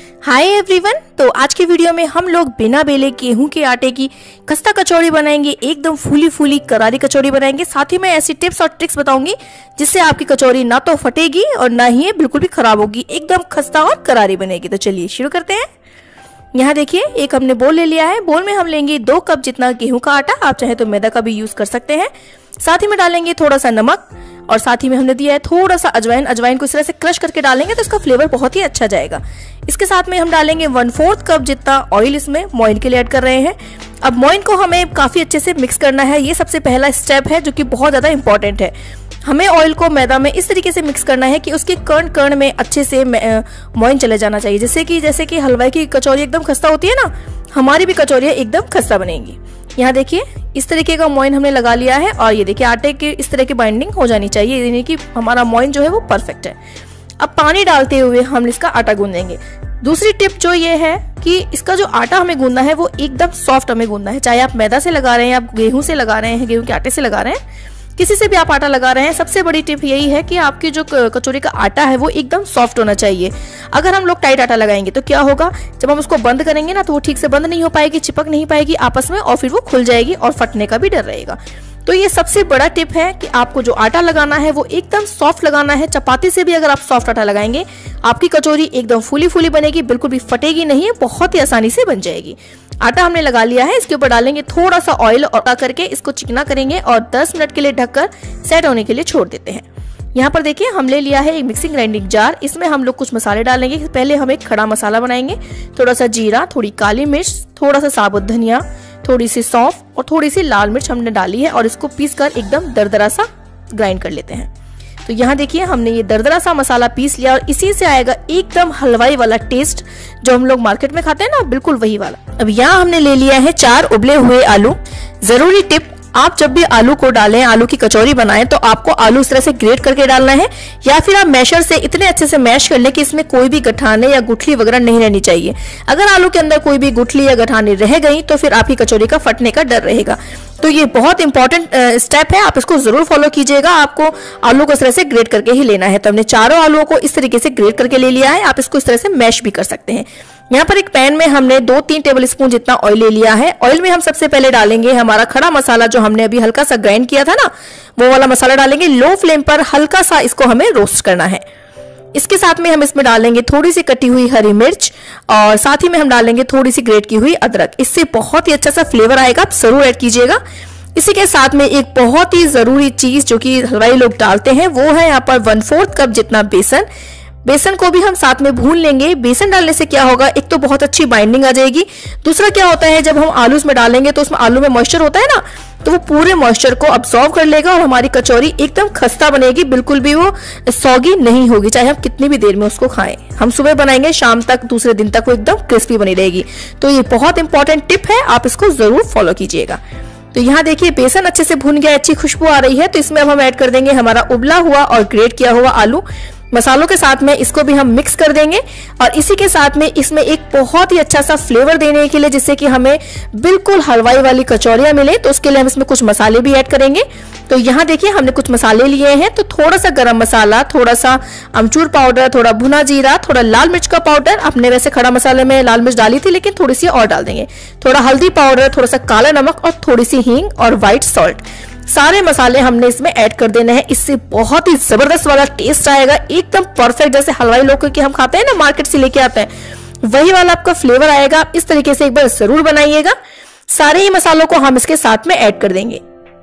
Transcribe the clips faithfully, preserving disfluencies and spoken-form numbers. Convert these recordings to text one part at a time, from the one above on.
Hi everyone. तो आज के वीडियो में हम लोग बिना बेले गेहूं के आटे की खस्ता कचौड़ी बनाएंगे। एकदम फूली फूली करारी कचौड़ी बनाएंगे। साथ ही मैं ऐसी टिप्स और ट्रिक्स बताऊंगी जिससे आपकी कचौड़ी ना तो फटेगी और ना ही बिल्कुल भी खराब होगी, एकदम खस्ता और करारी बनेगी। तो चलिए शुरू करते हैं। यहाँ देखिए एक हमने बोल ले लिया है। बोल में हम लेंगे दो कप जितना गेहूं का आटा, आप चाहे तो मैदा का भी यूज कर सकते हैं। साथ ही में डालेंगे थोड़ा सा नमक और साथ ही में हमने दिया है थोड़ा सा अजवाइन। अजवाइन को इस तरह से क्रश करके डालेंगे तो इसका फ्लेवर बहुत ही अच्छा जाएगा। इसके साथ में हम डालेंगे वन फोर्थ कप जितना ऑयल, इसमें मोइन के लिए ऐड कर रहे हैं। अब मोइन को हमें काफी अच्छे से मिक्स करना है। ये सबसे पहला स्टेप है जो कि बहुत ज्यादा इंपॉर्टेंट है। हमें ऑयल को मैदा में इस तरीके से मिक्स करना है कि उसके कण कण में अच्छे से मोइन चले जाना चाहिए, जैसे कि जैसे कि हलवाई की कचौरी एकदम खस्ता होती है ना, हमारी भी कचौरियाँ एकदम खस्ता बनेंगी। यहाँ देखिए इस तरीके का मोइन हमने लगा लिया है और ये देखिए आटे के इस तरह की बाइंडिंग हो जानी चाहिए, यानी कि हमारा मोइन जो है वो परफेक्ट है। अब पानी डालते हुए हम इसका आटा गूंदेंगे। दूसरी टिप जो ये है कि इसका जो आटा हमें गूंदना है वो एकदम सॉफ्ट हमें गूंदना है। चाहे आप मैदा से लगा रहे हैं, आप गेहूं से लगा रहे हैं, गेहूं के आटे से लगा रहे हैं, किसी से भी आप आटा लगा रहे हैं, सबसे बड़ी टिप यही है कि आपकी जो कचौरी का आटा है वो एकदम सॉफ्ट होना चाहिए। अगर हम लोग टाइट आटा लगाएंगे तो क्या होगा, जब हम उसको बंद करेंगे ना तो वो ठीक से बंद नहीं हो पाएगी, चिपक नहीं पाएगी आपस में और फिर वो खुल जाएगी और फटने का भी डर रहेगा। तो ये सबसे बड़ा टिप है कि आपको जो आटा लगाना है वो एकदम सॉफ्ट लगाना है। चपाती से भी अगर आप सॉफ्ट आटा लगाएंगे आपकी कचौरी एकदम फूली फूली बनेगी, बिल्कुल भी फटेगी नहीं, बहुत ही आसानी से बन जाएगी। आटा हमने लगा लिया है, इसके ऊपर डालेंगे थोड़ा सा ऑयल और करके इसको चिकना करेंगे और दस मिनट के लिए ढककर सेट होने के लिए छोड़ देते हैं। यहाँ पर देखिए हम ले लिया है एक मिक्सिंग ग्राइंडिंग जार। इसमें हम लोग कुछ मसाले डालेंगे। पहले हम एक खड़ा मसाला बनाएंगे। थोड़ा सा जीरा, थोड़ी काली मिर्च, थोड़ा सा साबुत धनिया, थोड़ी सी सौंफ और थोड़ी सी लाल मिर्च हमने डाली है और इसको पीसकर एकदम दरदरा सा ग्राइंड कर लेते हैं। तो यहाँ देखिए हमने ये दरदरा सा मसाला पीस लिया और इसी से आएगा एकदम हलवाई वाला टेस्ट जो हम लोग मार्केट में खाते हैं ना, बिल्कुल वही वाला। अब यहाँ हमने ले लिया है चार उबले हुए आलू। जरूरी टिप, आप जब भी आलू को डालें, आलू की कचौरी बनाएं तो आपको आलू इस तरह से ग्रेट करके डालना है या फिर आप मैशर से इतने अच्छे से मैश कर लें कि इसमें कोई भी गठाने या गुठली वगैरह नहीं रहनी चाहिए। अगर आलू के अंदर कोई भी गुठली या गठाने रह गई तो फिर आपकी कचौरी का फटने का डर रहेगा। तो ये बहुत इंपॉर्टेंट स्टेप है, आप इसको जरूर फॉलो कीजिएगा। आपको आलू को इस तरह से ग्रेट करके ही लेना है। तो हमने चारों आलूओं को इस तरीके से ग्रेट करके ले लिया है। आप इसको इस तरह से मैश भी कर सकते हैं। यहाँ पर एक पैन में हमने दो तीन टेबल स्पून जितना ऑयल ले लिया है। ऑयल में हम सबसे पहले डालेंगे हमारा खड़ा मसाला जो हमने अभी हल्का सा ग्राइंड किया था ना, वो वाला मसाला डालेंगे। लो फ्लेम पर हल्का सा इसको हमें रोस्ट करना है। इसके साथ में हम इसमें डालेंगे थोड़ी सी कटी हुई हरी मिर्च और साथ ही में हम डालेंगे थोड़ी सी ग्रेट की हुई अदरक। इससे बहुत ही अच्छा सा फ्लेवर आएगा, आप जरूर ऐड कीजिएगा। इसी के साथ में एक बहुत ही जरूरी चीज जो कि हलवाई लोग डालते हैं वो है यहाँ पर वन फोर्थ कप जितना बेसन। बेसन को भी हम साथ में भून लेंगे। बेसन डालने से क्या होगा, एक तो बहुत अच्छी बाइंडिंग आ जाएगी, दूसरा क्या होता है जब हम आलू इसमें डालेंगे तो उसमें आलू में मॉइस्चर होता है ना, तो वो पूरे मॉइस्चर को अब्सॉर्ब कर लेगा और हमारी कचौरी एकदम खस्ता बनेगी, बिल्कुल भी वो सौगी नहीं होगी, चाहे हम कितनी भी देर में उसको खाएं। हम सुबह बनाएंगे, शाम तक, दूसरे दिन तक वो एकदम क्रिस्पी बनी रहेगी। तो ये बहुत इंपॉर्टेंट टिप है, आप इसको जरूर फॉलो कीजिएगा। तो यहाँ देखिए बेसन अच्छे से भून गया, अच्छी खुशबू आ रही है। तो इसमें अब हम ऐड कर देंगे हमारा उबला हुआ और ग्रेट किया हुआ आलू मसालों के साथ में। इसको भी हम मिक्स कर देंगे और इसी के साथ में इसमें एक बहुत ही अच्छा सा फ्लेवर देने के लिए, जिससे कि हमें बिल्कुल हलवाई वाली कचौरियां मिले, तो उसके लिए हम इसमें कुछ मसाले भी ऐड करेंगे। तो यहाँ देखिए हमने कुछ मसाले लिए हैं। तो थोड़ा सा गरम मसाला, थोड़ा सा अमचूर पाउडर, थोड़ा भुना जीरा, थोड़ा लाल मिर्च का पाउडर। आपने वैसे खड़ा मसाले में लाल मिर्च डाली थी लेकिन थोड़ी सी और डाल देंगे। थोड़ा हल्दी पाउडर, थोड़ा सा काला नमक और थोड़ी सी हींग और व्हाइट सॉल्ट। सारे मसाले हमने इसमें ऐड कर देने हैं। इससे बहुत ही जबरदस्त वाला टेस्ट आएगा, एकदम परफेक्ट, जैसे हलवाई लोग के हम खाते हैं ना, मार्केट से लेके आते हैं, वही वाला आपका फ्लेवर आएगा। आप इस तरीके से एक बार जरूर बनाइएगा। सारे ही मसालों को हम इसके साथ में ऐड कर देंगे।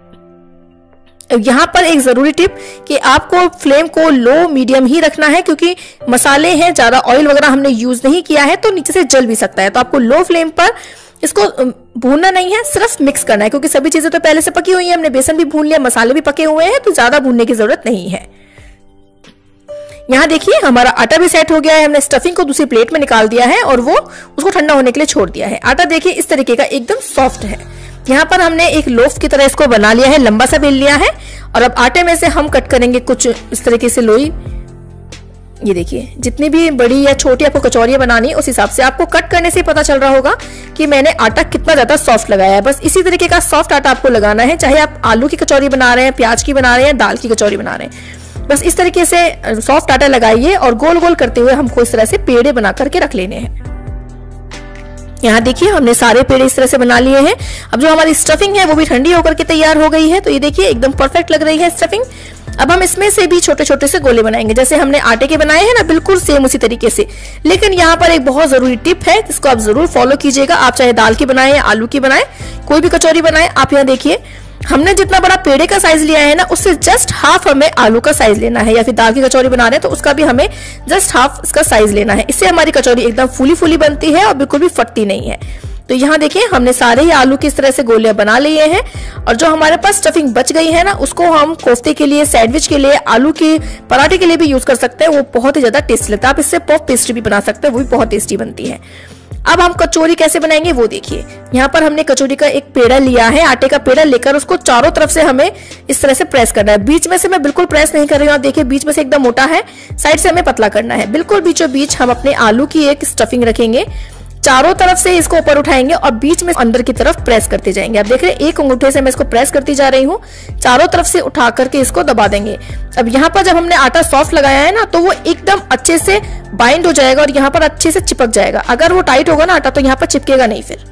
यहाँ पर एक जरूरी टिप कि आपको फ्लेम को लो मीडियम ही रखना है, क्योंकि मसाले हैं, ज्यादा ऑयल वगैरह हमने यूज नहीं किया है तो नीचे से जल भी सकता है। तो आपको लो फ्लेम पर इसको भूनना नहीं है, सिर्फ मिक्स करना है, क्योंकि सभी चीजें तो पहले से पकी हुई है। हमने बेसन भी भून लिया, मसाले भी पके हुए हैं, तो ज्यादा भूनने की जरूरत नहीं है। यहाँ देखिए हमारा आटा भी सेट हो गया है। हमने स्टफिंग को दूसरी प्लेट में निकाल दिया है और वो उसको ठंडा होने के लिए छोड़ दिया है। आटा देखिए इस तरीके का एकदम सॉफ्ट है। यहाँ पर हमने एक लोफ की तरह इसको बना लिया है, लंबा सा बेल लिया है और अब आटे में से हम कट करेंगे कुछ इस तरीके से लोई। ये देखिए जितनी भी बड़ी या छोटी आपको कचौरियां बनानी है उस हिसाब से, आपको कट करने से पता चल रहा होगा कि मैंने आटा कितना ज्यादा सॉफ्ट लगाया है। बस इसी तरीके का सॉफ्ट आटा आपको लगाना है, चाहे आप आलू की कचौरी बना रहे हैं, प्याज की बना रहे हैं, दाल की कचौरी बना रहे हैं। बस इस तरीके से सॉफ्ट आटा लगाइए और गोल गोल करते हुए हमको इस तरह से पेड़े बना करके रख लेने हैं। यहाँ देखिए हमने सारे पेड़े इस तरह से बना लिए हैं। अब जो हमारी स्टफिंग है वो भी ठंडी होकर के तैयार हो गई है। तो ये देखिए एकदम परफेक्ट लग रही है स्टफिंग। अब हम इसमें से भी छोटे छोटे से गोले बनाएंगे, जैसे हमने आटे के बनाए हैं ना, बिल्कुल सेम उसी तरीके से। लेकिन यहाँ पर एक बहुत जरूरी टिप है जिसको आप जरूर फॉलो कीजिएगा। आप चाहे दाल की बनाए या आलू की बनाए, कोई भी कचौरी बनाए, आप यहाँ देखिए हमने जितना बड़ा पेड़े का साइज लिया है ना, उससे जस्ट हाफ हमें आलू का साइज लेना है। या फिर दाल की कचौरी बना रहे हैं तो उसका भी हमें जस्ट हाफ इसका साइज लेना है। इससे हमारी कचौरी एकदम फूली फूली बनती है और बिल्कुल भी फटती नहीं है। तो यहाँ देखिए हमने सारे ही आलू की इस तरह से गोलियां बना लिए हैं। और जो हमारे पास स्टफिंग बच गई है ना, उसको हम कोफ्ते के लिए, सैंडविच के लिए, आलू के पराठे के लिए भी यूज कर सकते हैं। वो बहुत ही ज्यादा टेस्टी लगता है। आप इससे पफ पेस्ट्री भी बना सकते हैं, वो भी बहुत टेस्टी बनती है। अब हम कचौरी कैसे बनाएंगे वो देखिए। यहाँ पर हमने कचौरी का एक पेड़ा लिया है, आटे का पेड़ा लेकर उसको चारों तरफ से हमें इस तरह से प्रेस करना है। बीच में से मैं बिल्कुल प्रेस नहीं कर रही हूँ, आप देखिए बीच में से एकदम मोटा है, साइड से हमें पतला करना है। बिल्कुल बीचों बीच हम अपने आलू की एक स्टफिंग रखेंगे, चारों तरफ से इसको ऊपर उठाएंगे और बीच में अंदर की तरफ प्रेस करते जाएंगे। आप देख रहे हैं एक अंगूठे से मैं इसको प्रेस करती जा रही हूँ, चारों तरफ से उठा करके इसको दबा देंगे। अब यहाँ पर जब हमने आटा सॉफ्ट लगाया है ना, तो वो एकदम अच्छे से बाइंड हो जाएगा और यहाँ पर अच्छे से चिपक जाएगा। अगर वो टाइट होगा ना आटा तो यहाँ पर चिपकेगा नहीं फिर।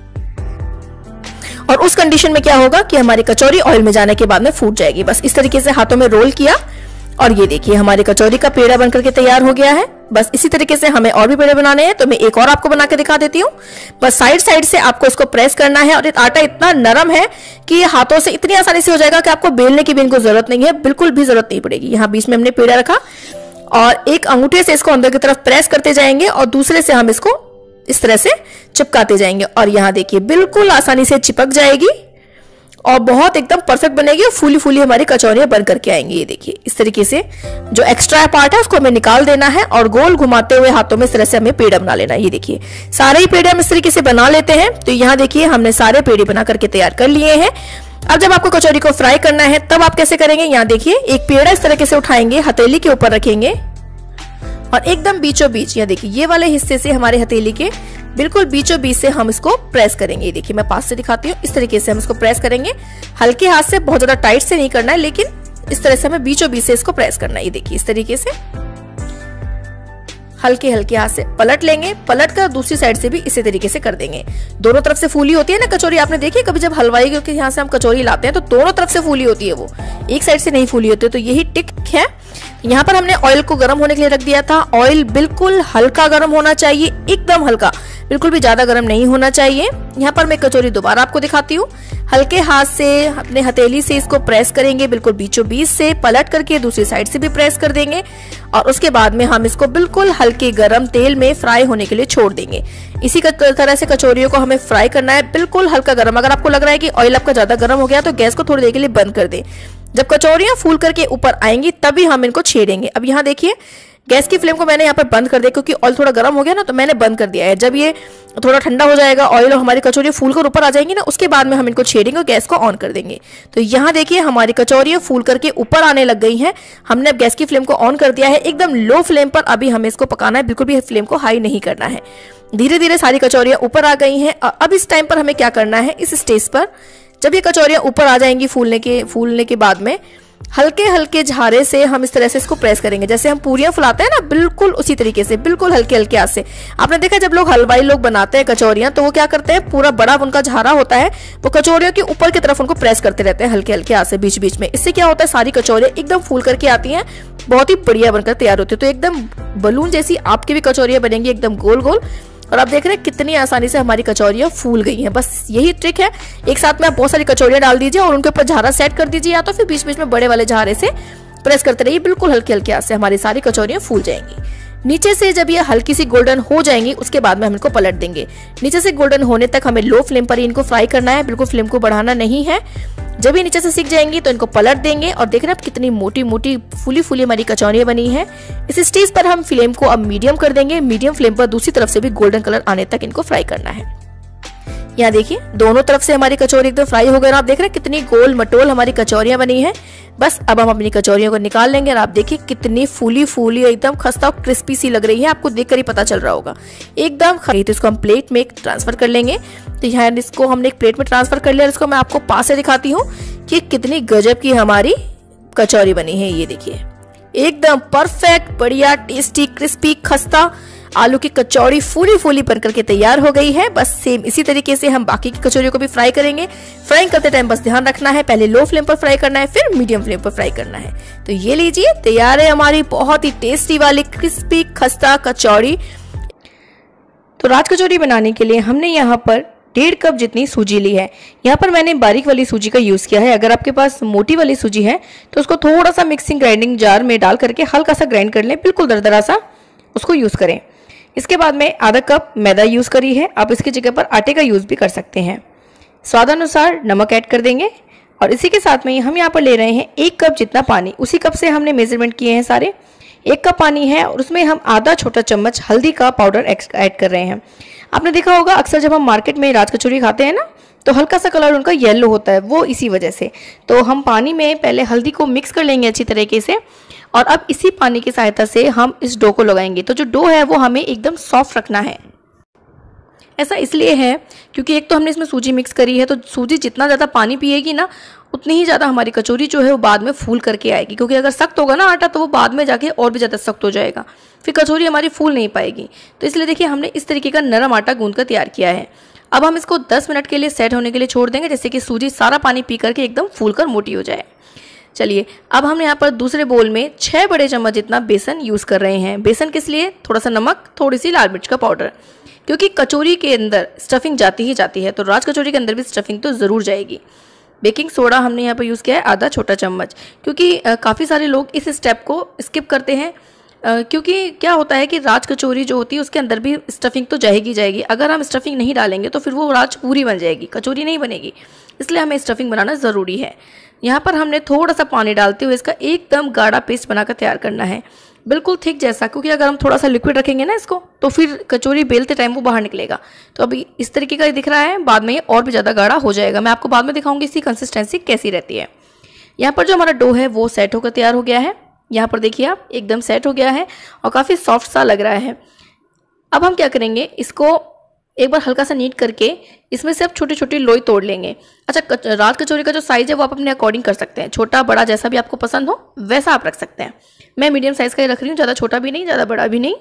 और उस कंडीशन में क्या होगा कि हमारी कचौरी ऑयल में जाने के बाद में फूट जाएगी। बस इस तरीके से हाथों में रोल किया और ये देखिए हमारी कचौरी का पेड़ा बनकर के तैयार हो गया है। बस इसी तरीके से हमें और भी पेड़े बनाने हैं, तो मैं एक और आपको बना के दिखा देती हूँ। बस साइड साइड से आपको इसको प्रेस करना है और आटा इतना नरम है कि हाथों से इतनी आसानी से हो जाएगा कि आपको बेलने की भी इनको जरूरत नहीं है, बिल्कुल भी जरूरत नहीं पड़ेगी। यहाँ बीच में हमने पेड़ा रखा और एक अंगूठे से इसको अंदर की तरफ प्रेस करते जाएंगे और दूसरे से हम इसको इस तरह से चिपकाते जाएंगे और यहाँ देखिए बिल्कुल आसानी से चिपक जाएगी और बहुत एकदम परफेक्ट बनेगी और फूली फूली हमारी कचौरियां बन करके आएंगी। ये देखिए इस तरीके से जो एक्स्ट्रा पार्ट है उसको हमें निकाल देना है और गोल घुमाते हुए हाथों में इस तरह से हमें पेड़ा बना लेना है। ये देखिए सारे ही पेड़े हम इस तरीके से बना लेते हैं। तो यहाँ देखिए हमने सारे पेड़े बना करके तैयार कर लिए हैं। अब जब आपको कचौरी को फ्राई करना है तब आप कैसे करेंगे, यहाँ देखिए एक पेड़ा इस तरीके से उठाएंगे, हथेली के ऊपर रखेंगे और एकदम बीचों बीच, यहाँ देखिए ये वाले हिस्से से हमारे हथेली के बिल्कुल बीचों बीच से हम इसको प्रेस करेंगे। देखिए मैं पास से दिखाती हूँ, इस तरीके से हम इसको प्रेस करेंगे। हल्के हाथ से, बहुत ज्यादा टाइट से नहीं करना है, लेकिन इस तरह से हमें बीचों बीच से इसको प्रेस करना है। ये देखिए इस तरीके से हल्के हल्के हाथ से पलट लेंगे, पलट कर दूसरी साइड से भी इसी तरीके से कर देंगे। दोनों तरफ से फूली होती है ना कचौरी, आपने देखी कभी जब हलवाई के यहाँ से हम कचौरी लाते हैं तो दोनों तरफ से फूली होती है, वो एक साइड से नहीं फूली होती है। तो यही टिक है। यहाँ पर हमने ऑयल को गर्म होने के लिए रख दिया था। ऑयल बिल्कुल हल्का गर्म होना चाहिए, एकदम हल्का, बिल्कुल भी ज्यादा गर्म नहीं होना चाहिए। यहाँ पर मैं कचौरी दोबारा आपको दिखाती हूँ। हल्के हाथ से अपने हथेली से इसको प्रेस करेंगे, बिल्कुल बीचों बीच से पलट करके दूसरी साइड से भी प्रेस कर देंगे और उसके बाद में हम इसको बिल्कुल हल्के गरम तेल में फ्राई होने के लिए छोड़ देंगे। इसी तरह से कचौरियों को हमें फ्राई करना है, बिल्कुल हल्का गरम। अगर आपको लग रहा है कि ऑयल आपका ज्यादा गर्म हो गया तो गैस को थोड़ी देर के लिए बंद कर दें। जब कचौरियां फूल करके ऊपर आएंगी तभी हम इनको छेड़ेंगे। अब यहाँ देखिए गैस की फ्लेम को मैंने यहाँ पर बंद कर दिया क्योंकि ऑयल थोड़ा गर्म हो गया ना, तो मैंने बंद कर दिया है। जब ये थोड़ा ठंडा हो जाएगा ऑयल और हमारी कचौरियां फूल कर ऊपर आ जाएंगी ना, उसके बाद में हम इनको छेड़ेंगे और गैस को ऑन कर देंगे। तो यहाँ देखिए हमारी कचौरियां फूल करके ऊपर आने लग गई हैं। हमने अब गैस की फ्लेम को ऑन कर दिया है, एकदम लो फ्लेम पर अभी हमें इसको पकाना है, बिल्कुल भी फ्लेम को हाई नहीं करना है। धीरे धीरे सारी कचौरियां ऊपर आ गई हैं। अब इस टाइम पर हमें क्या करना है, इस स्टेज पर जब ये कचौरियां ऊपर आ जाएंगी फूलने के फूलने के बाद में हल्के हल्के झारे से हम इस तरह से इसको प्रेस करेंगे, जैसे हम पूरियां फुलाते हैं ना, बिल्कुल उसी तरीके से, बिल्कुल हल्के हल्के हाथ से। आपने देखा जब लोग हलवाई लोग बनाते हैं कचौरियां तो वो क्या करते हैं, पूरा बड़ा उनका झारा होता है, वो कचौरियों के ऊपर की तरफ उनको प्रेस करते रहते हैं हल्के हल्के हाथ से बीच बीच में। इससे क्या होता है, सारी कचौरियां एकदम फूल करके आती हैं, बहुत ही बढ़िया बनकर तैयार होती है। तो एकदम बलून जैसी आपकी भी कचौरियां बनेंगी, एकदम गोल गोल। और आप देख रहे हैं कितनी आसानी से हमारी कचौरियां फूल गई हैं। बस यही ट्रिक है, एक साथ में आप बहुत सारी कचौरियां डाल दीजिए और उनके ऊपर झारा सेट कर दीजिए, या तो फिर बीच बीच में बड़े वाले झारे से प्रेस करते रहिए, बिल्कुल हल्के हल्के हाथ से हमारी सारी कचौरियां फूल जाएंगी। नीचे से जब ये हल्की सी गोल्डन हो जाएंगी उसके बाद में हम इनको पलट देंगे। नीचे से गोल्डन होने तक हमें लो फ्लेम पर ही इनको फ्राई करना है, बिल्कुल फ्लेम को बढ़ाना नहीं है। जब ये नीचे से सीख जाएंगी तो इनको पलट देंगे और देख रहे हैं आप कितनी मोटी मोटी फूली फूली हमारी कचौरियां बनी है। इस स्टेज पर हम फ्लेम को अब मीडियम कर देंगे। मीडियम फ्लेम पर दूसरी तरफ से भी गोल्डन कलर आने तक इनको फ्राई करना है। यहाँ देखिए दोनों तरफ से हमारी कचौरी एकदम फ्राई हो गई। आप देख रहे हैं कितनी गोल मटोल हमारी कचौरियां बनी है। बस अब हम अपनी कचौरियों को निकाल लेंगे और आप देखिए कितनी फूली फूली एकदम खस्ता और क्रिस्पी सी लग रही है, आपको देखकर ही पता चल रहा होगा एकदम। तो इसको हम प्लेट में ट्रांसफर कर लेंगे। तो यहाँ इसको हमने एक प्लेट में ट्रांसफर कर लिया। इसको मैं आपको पास से दिखाती हूँ कि कितनी गजब की हमारी कचौरी बनी है। ये देखिए एकदम परफेक्ट, बढ़िया, टेस्टी, क्रिस्पी, खस्ता आलू की कचौड़ी फूली फूली बनकर के तैयार हो गई है। बस सेम इसी तरीके से हम बाकी की कचौरियों को भी फ्राई करेंगे। फ्राई करते टाइम बस ध्यान रखना है, पहले लो फ्लेम पर फ्राई करना है, फिर मीडियम फ्लेम पर फ्राई करना है। तो ये लीजिए, तैयार है हमारी बहुत ही टेस्टी वाली क्रिस्पी खस्ता कचौड़ी। तो राज कचौड़ी बनाने के लिए हमने यहाँ पर डेढ़ कप जितनी सूजी ली है। यहाँ पर मैंने बारीक वाली सूजी का यूज किया है। अगर आपके पास मोटी वाली सूजी है तो उसको थोड़ा सा मिक्सिंग ग्राइंडिंग जार में डाल करके हल्का सा ग्राइंड कर लें, बिल्कुल दरदरा सा उसको यूज करें। इसके बाद में आधा कप मैदा यूज करी है, आप इसकी जगह पर आटे का यूज भी कर सकते हैं। स्वादानुसार नमक ऐड कर देंगे और इसी के साथ में हम यहाँ पर ले रहे हैं एक कप जितना पानी। उसी कप से हमने मेजरमेंट किए हैं सारे। एक कप पानी है और उसमें हम आधा छोटा चम्मच हल्दी का पाउडर ऐड कर रहे हैं। आपने देखा होगा अक्सर जब हम मार्केट में राज कचौरी खाते हैं ना, तो हल्का सा कलर उनका येलो होता है, वो इसी वजह से। तो हम पानी में पहले हल्दी को मिक्स कर लेंगे अच्छी तरीके से और अब इसी पानी की सहायता से हम इस डो को लगाएंगे। तो जो डो है वो हमें एकदम सॉफ्ट रखना है। ऐसा इसलिए है क्योंकि एक तो हमने इसमें सूजी मिक्स करी है, तो सूजी जितना ज़्यादा पानी पिएगी ना, उतनी ही ज़्यादा हमारी कचौरी जो है वो बाद में फूल करके आएगी। क्योंकि अगर सख्त होगा ना आटा तो वो बाद में जाके और भी ज़्यादा सख्त हो जाएगा, फिर कचौरी हमारी फूल नहीं पाएगी। तो इसलिए देखिए हमने इस तरीके का नरम आटा गूंद कर तैयार किया है। अब हम इसको दस मिनट के लिए सेट होने के लिए छोड़ देंगे, जैसे कि सूजी सारा पानी पी करके एकदम फूल कर मोटी हो जाए। चलिए, अब हम यहाँ पर दूसरे बोल में छः बड़े चम्मच जितना बेसन यूज़ कर रहे हैं। बेसन किस लिए? थोड़ा सा नमक, थोड़ी सी लाल मिर्च का पाउडर, क्योंकि कचौरी के अंदर स्टफिंग जाती ही जाती है, तो राज कचौरी के अंदर भी स्टफिंग तो ज़रूर जाएगी। बेकिंग सोडा हमने यहाँ पर यूज़ किया है आधा छोटा चम्मच, क्योंकि काफ़ी सारे लोग इस स्टेप को स्किप करते हैं। Uh, क्योंकि क्या होता है कि राज कचौरी जो होती है उसके अंदर भी स्टफिंग तो जाएगी जाएगी। अगर हम स्टफिंग नहीं डालेंगे तो फिर वो राज पूरी बन जाएगी, कचौरी नहीं बनेगी। इसलिए हमें स्टफिंग बनाना ज़रूरी है। यहाँ पर हमने थोड़ा सा पानी डालते हुए इसका एकदम गाढ़ा पेस्ट बनाकर तैयार करना है, बिल्कुल थिक जैसा, क्योंकि अगर हम थोड़ा सा लिक्विड रखेंगे ना इसको तो फिर कचौरी बेलते टाइम वो बाहर निकलेगा। तो अभी इस तरीके का दिख रहा है, बाद में ये और भी ज़्यादा गाढ़ा हो जाएगा। मैं आपको बाद में दिखाऊंगी इसकी कंसिस्टेंसी कैसी रहती है। यहाँ पर जो हमारा डो है वो सेट होकर तैयार हो गया है। यहाँ पर देखिए आप, एकदम सेट हो गया है और काफ़ी सॉफ्ट सा लग रहा है। अब हम क्या करेंगे, इसको एक बार हल्का सा नीट करके इसमें से अब छोटी छोटी लोई तोड़ लेंगे। अच्छा, राज कचौरी का जो साइज़ है वो आप अपने अकॉर्डिंग कर सकते हैं, छोटा बड़ा जैसा भी आपको पसंद हो वैसा आप रख सकते हैं। मैं मीडियम साइज़ का ही रख रही हूँ, ज़्यादा छोटा भी नहीं ज़्यादा बड़ा भी नहीं।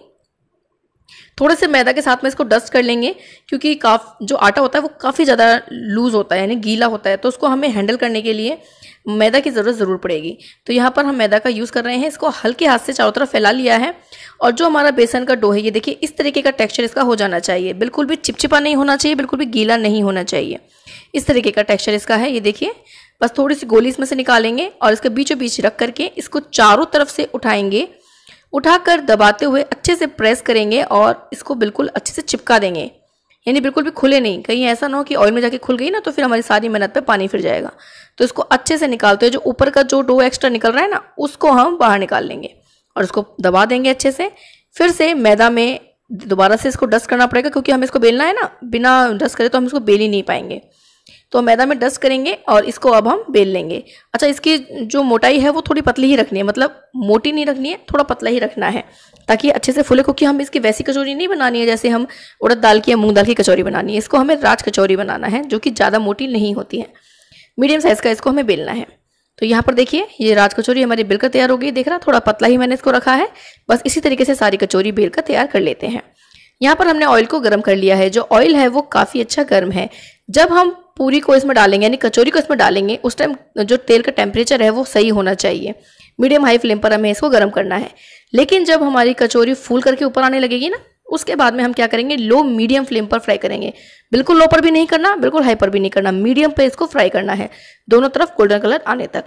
थोड़े से मैदा के साथ में इसको डस्ट कर लेंगे, क्योंकि काफ जो आटा होता है वो काफ़ी ज़्यादा लूज़ होता है, यानी गीला होता है, तो उसको हमें हैंडल करने के लिए मैदा की ज़रूरत ज़रूर पड़ेगी। तो यहाँ पर हम मैदा का यूज़ कर रहे हैं। इसको हल्के हाथ से चारों तरफ फैला लिया है और जो हमारा बेसन का डो है ये देखिए इस तरीके का टेक्सचर इसका हो जाना चाहिए। बिल्कुल भी चिपचिपा नहीं होना चाहिए, बिल्कुल भी गीला नहीं होना चाहिए। इस तरीके का टेक्सचर इसका है। ये देखिए, बस थोड़ी सी गोली इसमें से निकालेंगे और इसके बीचों बीच रख करके इसको चारों तरफ से उठाएंगे। उठाकर दबाते हुए अच्छे से प्रेस करेंगे और इसको बिल्कुल अच्छे से चिपका देंगे, यानी बिल्कुल भी खुले नहीं। कहीं ऐसा ना हो कि ऑयल में जाके खुल गई ना तो फिर हमारी सारी मेहनत पे पानी फिर जाएगा। तो इसको अच्छे से निकालते हुए जो ऊपर का जो डो एक्स्ट्रा निकल रहा है ना उसको हम बाहर निकाल लेंगे और उसको दबा देंगे अच्छे से। फिर से मैदा में दोबारा से इसको डस्ट करना पड़ेगा, क्योंकि हमें इसको बेलना है ना, बिना डस्ट करे तो हम इसको बेल ही नहीं पाएंगे। तो मैदा में डस्ट करेंगे और इसको अब हम बेल लेंगे। अच्छा, इसकी जो मोटाई है वो थोड़ी पतली ही रखनी है, मतलब मोटी नहीं रखनी है, थोड़ा पतला ही रखना है ताकि अच्छे से फूले, क्योंकि हम इसकी वैसी कचौरी नहीं बनानी है जैसे हम उड़द दाल की या मूंग दाल की कचौरी बनानी है। इसको हमें राज कचौरी बनाना है जो कि ज़्यादा मोटी नहीं होती है, मीडियम साइज़ का इसको हमें बेलना है। तो यहाँ पर देखिए ये राज कचौरी हमारी बेलकर तैयार हो गई। देख रहा, थोड़ा पतला ही मैंने इसको रखा है। बस इसी तरीके से सारी कचौरी बेलकर तैयार कर लेते हैं। यहाँ पर हमने ऑयल को गर्म कर लिया है। जो ऑयल है वो काफ़ी अच्छा गर्म है। जब हम पूरी को इसमें डालेंगे, यानी कचौरी को इसमें डालेंगे, उस टाइम जो तेल का टेम्परेचर है वो सही होना चाहिए। मीडियम हाई फ्लेम पर हमें इसको गर्म करना है। लेकिन जब हमारी कचौरी फूल करके ऊपर आने लगेगी ना, उसके बाद में हम क्या करेंगे, लो मीडियम फ्लेम पर फ्राई करेंगे। बिल्कुल लो पर भी नहीं करना, बिल्कुल हाई पर भी नहीं करना, मीडियम पे इसको फ्राई करना है, दोनों तरफ गोल्डन कलर आने तक।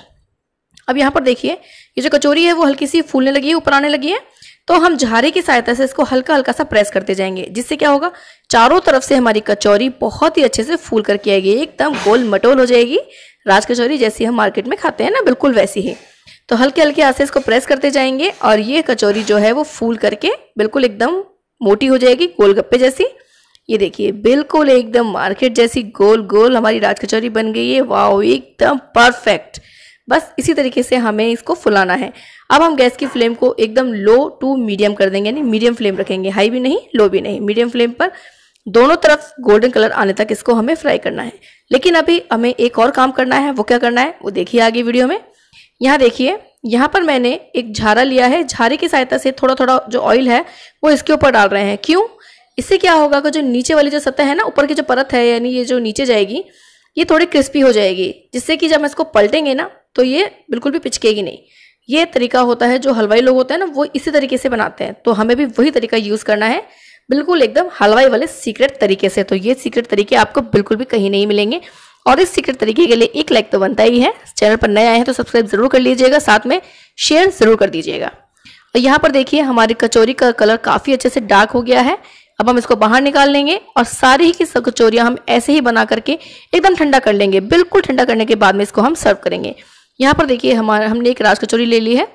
अब यहाँ पर देखिए ये जो कचौरी है वो हल्की सी फूलने लगी है, ऊपर आने लगी है। तो हम झारे की सहायता से इसको हल्का हल्का सा प्रेस करते जाएंगे, जिससे क्या होगा, चारों तरफ से हमारी कचौरी बहुत ही अच्छे से फूल करके आएगी, एकदम गोल मटोल हो जाएगी। राज कचौरी जैसी हम मार्केट में खाते हैं ना, बिल्कुल वैसी ही। तो हल्के हल्के हाथ से इसको प्रेस करते जाएंगे और ये कचौरी जो है वो फूल करके बिल्कुल एकदम मोटी हो जाएगी, गोलगप्पे जैसी। ये देखिए बिल्कुल एकदम मार्केट जैसी गोल गोल हमारी राज कचौरी बन गई है। वाओ, एकदम परफेक्ट। बस इसी तरीके से हमें इसको फुलाना है। अब हम गैस की फ्लेम को एकदम लो टू मीडियम कर देंगे, यानी मीडियम फ्लेम रखेंगे, हाई भी नहीं लो भी नहीं, मीडियम फ्लेम पर दोनों तरफ गोल्डन कलर आने तक इसको हमें फ्राई करना है। लेकिन अभी हमें एक और काम करना है। वो क्या करना है वो देखिए आगे वीडियो में। यहाँ देखिए यहाँ पर मैंने एक झारा लिया है, झारे की सहायता से थोड़ा थोड़ा जो ऑयल है वो इसके ऊपर डाल रहे हैं। क्यों? इससे क्या होगा कि जो नीचे वाली जो सतह है ना, ऊपर की जो परत है, यानी ये जो नीचे जाएगी, ये थोड़ी क्रिस्पी हो जाएगी, जिससे कि जब हम इसको पलटेंगे ना तो ये बिल्कुल भी पिचकेगी नहीं। ये तरीका होता है, जो हलवाई लोग होते हैं ना वो इसी तरीके से बनाते हैं, तो हमें भी वही तरीका यूज़ करना है, बिल्कुल एकदम हलवाई वाले सीक्रेट तरीके से। तो ये सीक्रेट तरीके आपको बिल्कुल भी कहीं नहीं मिलेंगे, और इस सीक्रेट तरीके के लिए एक लाइक तो बनता ही है। चैनल पर नए आए हैं तो सब्सक्राइब जरूर कर लीजिएगा, साथ में शेयर जरूर कर दीजिएगा। और यहाँ पर देखिए हमारी कचौरी का कलर काफ़ी अच्छे से डार्क हो गया है। अब हम इसको बाहर निकाल लेंगे और सारी ही की सब कचौरियाँ हम ऐसे ही बना करके एकदम ठंडा कर लेंगे। बिल्कुल ठंडा करने के बाद में इसको हम सर्व करेंगे। यहाँ पर देखिए हमारा हमने एक राज कचौरी ले ली है,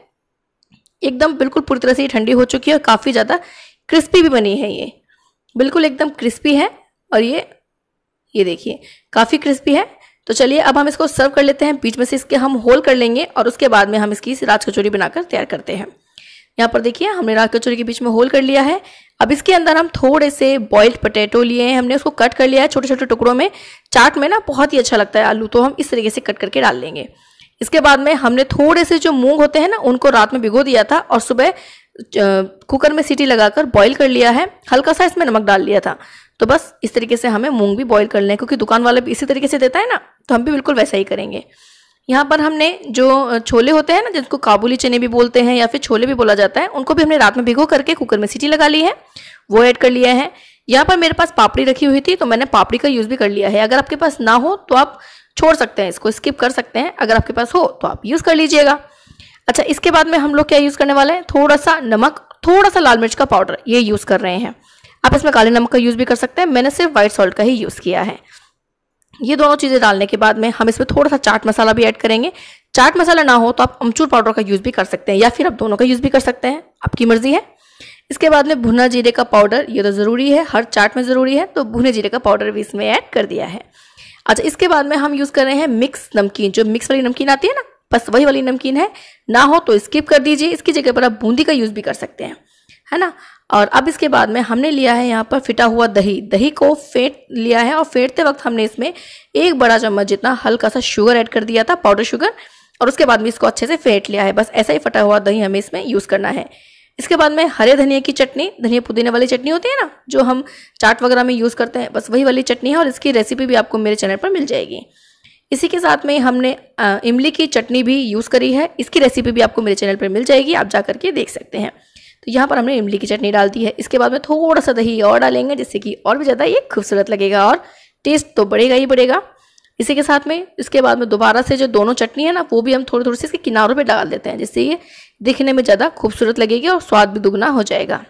एकदम बिल्कुल पूरी तरह से ठंडी हो चुकी है और काफ़ी ज़्यादा क्रिस्पी भी बनी है। ये बिल्कुल एकदम क्रिस्पी है और ये ये देखिए काफ़ी क्रिस्पी है। तो चलिए अब हम इसको सर्व कर लेते हैं। बीच में से इसके हम होल कर लेंगे और उसके बाद में हम इसकी राज कचौरी बनाकर तैयार करते हैं। यहाँ पर देखिए हमने राज कचौरी के बीच में होल कर लिया है। अब इसके अंदर हम थोड़े से बॉइल्ड पोटैटो लिए हैं, हमने उसको कट कर लिया है छोटे छोटे टुकड़ों में। चाट में ना बहुत ही अच्छा लगता है आलू, तो हम इस तरीके से कट करके डाल लेंगे। इसके बाद में हमने थोड़े से जो मूंग होते हैं ना, उनको रात में भिगो दिया था और सुबह कुकर में सीटी लगाकर बॉईल कर लिया है। हल्का सा इसमें नमक डाल लिया था। तो बस इस तरीके से हमें मूंग भी बॉईल कर लें, क्योंकि दुकान वाले भी इसी तरीके से देता है ना, तो हम भी बिल्कुल वैसा ही करेंगे। यहाँ पर हमने जो छोले होते हैं ना, जिसको काबुली चने भी बोलते हैं या फिर छोले भी बोला जाता है, उनको भी हमने रात में भिगो करके कुकर में सीटी लगा ली है, वो ऐड कर लिया है। यहाँ पर मेरे पास पापड़ी रखी हुई थी, तो मैंने पापड़ी का यूज़ भी कर लिया है। अगर आपके पास ना हो तो आप छोड़ सकते हैं, इसको स्किप कर सकते हैं। अगर आपके पास हो तो आप यूज़ कर लीजिएगा। अच्छा, इसके बाद में हम लोग क्या यूज़ करने वाले हैं, थोड़ा सा नमक, थोड़ा सा लाल मिर्च का पाउडर, ये यूज़ कर रहे हैं। आप इसमें काले नमक का यूज़ भी कर सकते हैं, मैंने सिर्फ व्हाइट सॉल्ट का ही यूज़ किया है। ये दोनों चीज़ें डालने के बाद में हम इसमें थोड़ा सा चाट मसाला भी ऐड करेंगे। चाट मसाला ना हो तो आप अमचूर पाउडर का यूज़ भी कर सकते हैं, या फिर आप दोनों का यूज़ भी कर सकते हैं, आपकी मर्जी है। इसके बाद में भुना जीरे का पाउडर, ये तो ज़रूरी है, हर चाट में ज़रूरी है, तो भुने जीरे का पाउडर भी इसमें ऐड कर दिया है। अच्छा, इसके बाद में हम यूज़ कर रहे हैं मिक्स नमकीन, जो मिक्स वाली नमकीन आती है ना, बस वही वाली नमकीन है। ना हो तो स्किप कर दीजिए, इसकी जगह पर आप बूंदी का यूज़ भी कर सकते हैं, है ना। और अब इसके बाद में हमने लिया है यहाँ पर फिटा हुआ दही। दही को फेंट लिया है और फेंटते वक्त हमने इसमें एक बड़ा चम्मच जितना हल्का सा शुगर ऐड कर दिया था, पाउडर शुगर, और उसके बाद में इसको अच्छे से फेंट लिया है। बस ऐसा ही फटा हुआ दही हमें इसमें यूज़ करना है। इसके बाद में हरे धनिया की चटनी, धनिया पुदीने वाली चटनी होती है ना, जो हम चाट वगैरह में यूज़ करते हैं, बस वही वाली चटनी है, और इसकी रेसिपी भी आपको मेरे चैनल पर मिल जाएगी। इसी के साथ में हमने इमली की चटनी भी यूज़ करी है, इसकी रेसिपी भी आपको मेरे चैनल पर मिल जाएगी, आप जा करके देख सकते हैं। तो यहाँ पर हमने इमली की चटनी डाल दी है। इसके बाद में थोड़ा सा दही और डालेंगे, जिससे कि और भी ज़्यादा ये खूबसूरत लगेगा और टेस्ट तो बढ़ेगा ही बढ़ेगा। इसी के साथ में इसके बाद में दोबारा से जो दोनों चटनी है ना, वो भी हम थोड़ी थोड़ी सी इसके किनारों पे डाल देते हैं, जिससे ये दिखने में ज़्यादा खूबसूरत लगेगी और स्वाद भी दुगना हो जाएगा।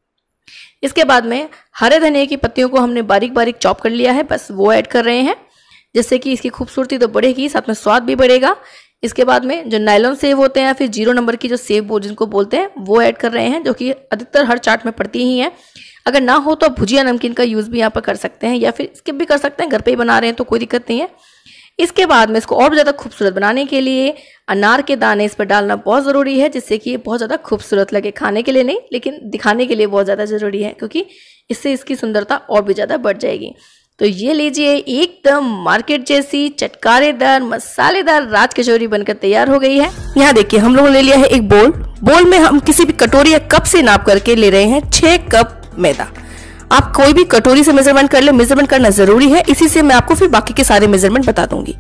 इसके बाद में हरे धनिया की पत्तियों को हमने बारीक बारीक चॉप कर लिया है, बस वो ऐड कर रहे हैं, जिससे कि इसकी खूबसूरती तो बढ़ेगी, साथ में स्वाद भी बढ़ेगा। इसके बाद में जो नायलॉन सेव होते हैं या फिर जीरो नंबर की जो सेव जिनको बोलते हैं, वो ऐड कर रहे हैं, जो कि अधिकतर हर चाट में पड़ती ही हैं। अगर ना हो तो भुजिया नमकीन का यूज़ भी यहाँ पर कर सकते हैं, या फिर स्किप भी कर सकते हैं, घर पे ही बना रहे हैं तो कोई दिक्कत नहीं है। इसके बाद में इसको और ज़्यादा खूबसूरत बनाने के लिए अनार के दाने इस पर डालना बहुत ज़रूरी है, जिससे कि ये बहुत ज़्यादा खूबसूरत लगे। खाने के लिए नहीं, लेकिन दिखाने के लिए बहुत ज़्यादा ज़रूरी है, क्योंकि इससे इसकी सुंदरता और भी ज़्यादा बढ़ जाएगी। तो ये लीजिए, एकदम मार्केट जैसी चटकारेदार मसालेदार राज कचौरी बनकर तैयार हो गई है। यहाँ देखिए हम लोगों ने ले लिया है एक बोल। बोल में हम किसी भी कटोरी या कप से नाप करके ले रहे हैं छह कप मैदा। आप कोई भी कटोरी से मेजरमेंट कर ले, मेजरमेंट करना जरूरी है, इसी से मैं आपको फिर बाकी के सारे मेजरमेंट बता दूंगी।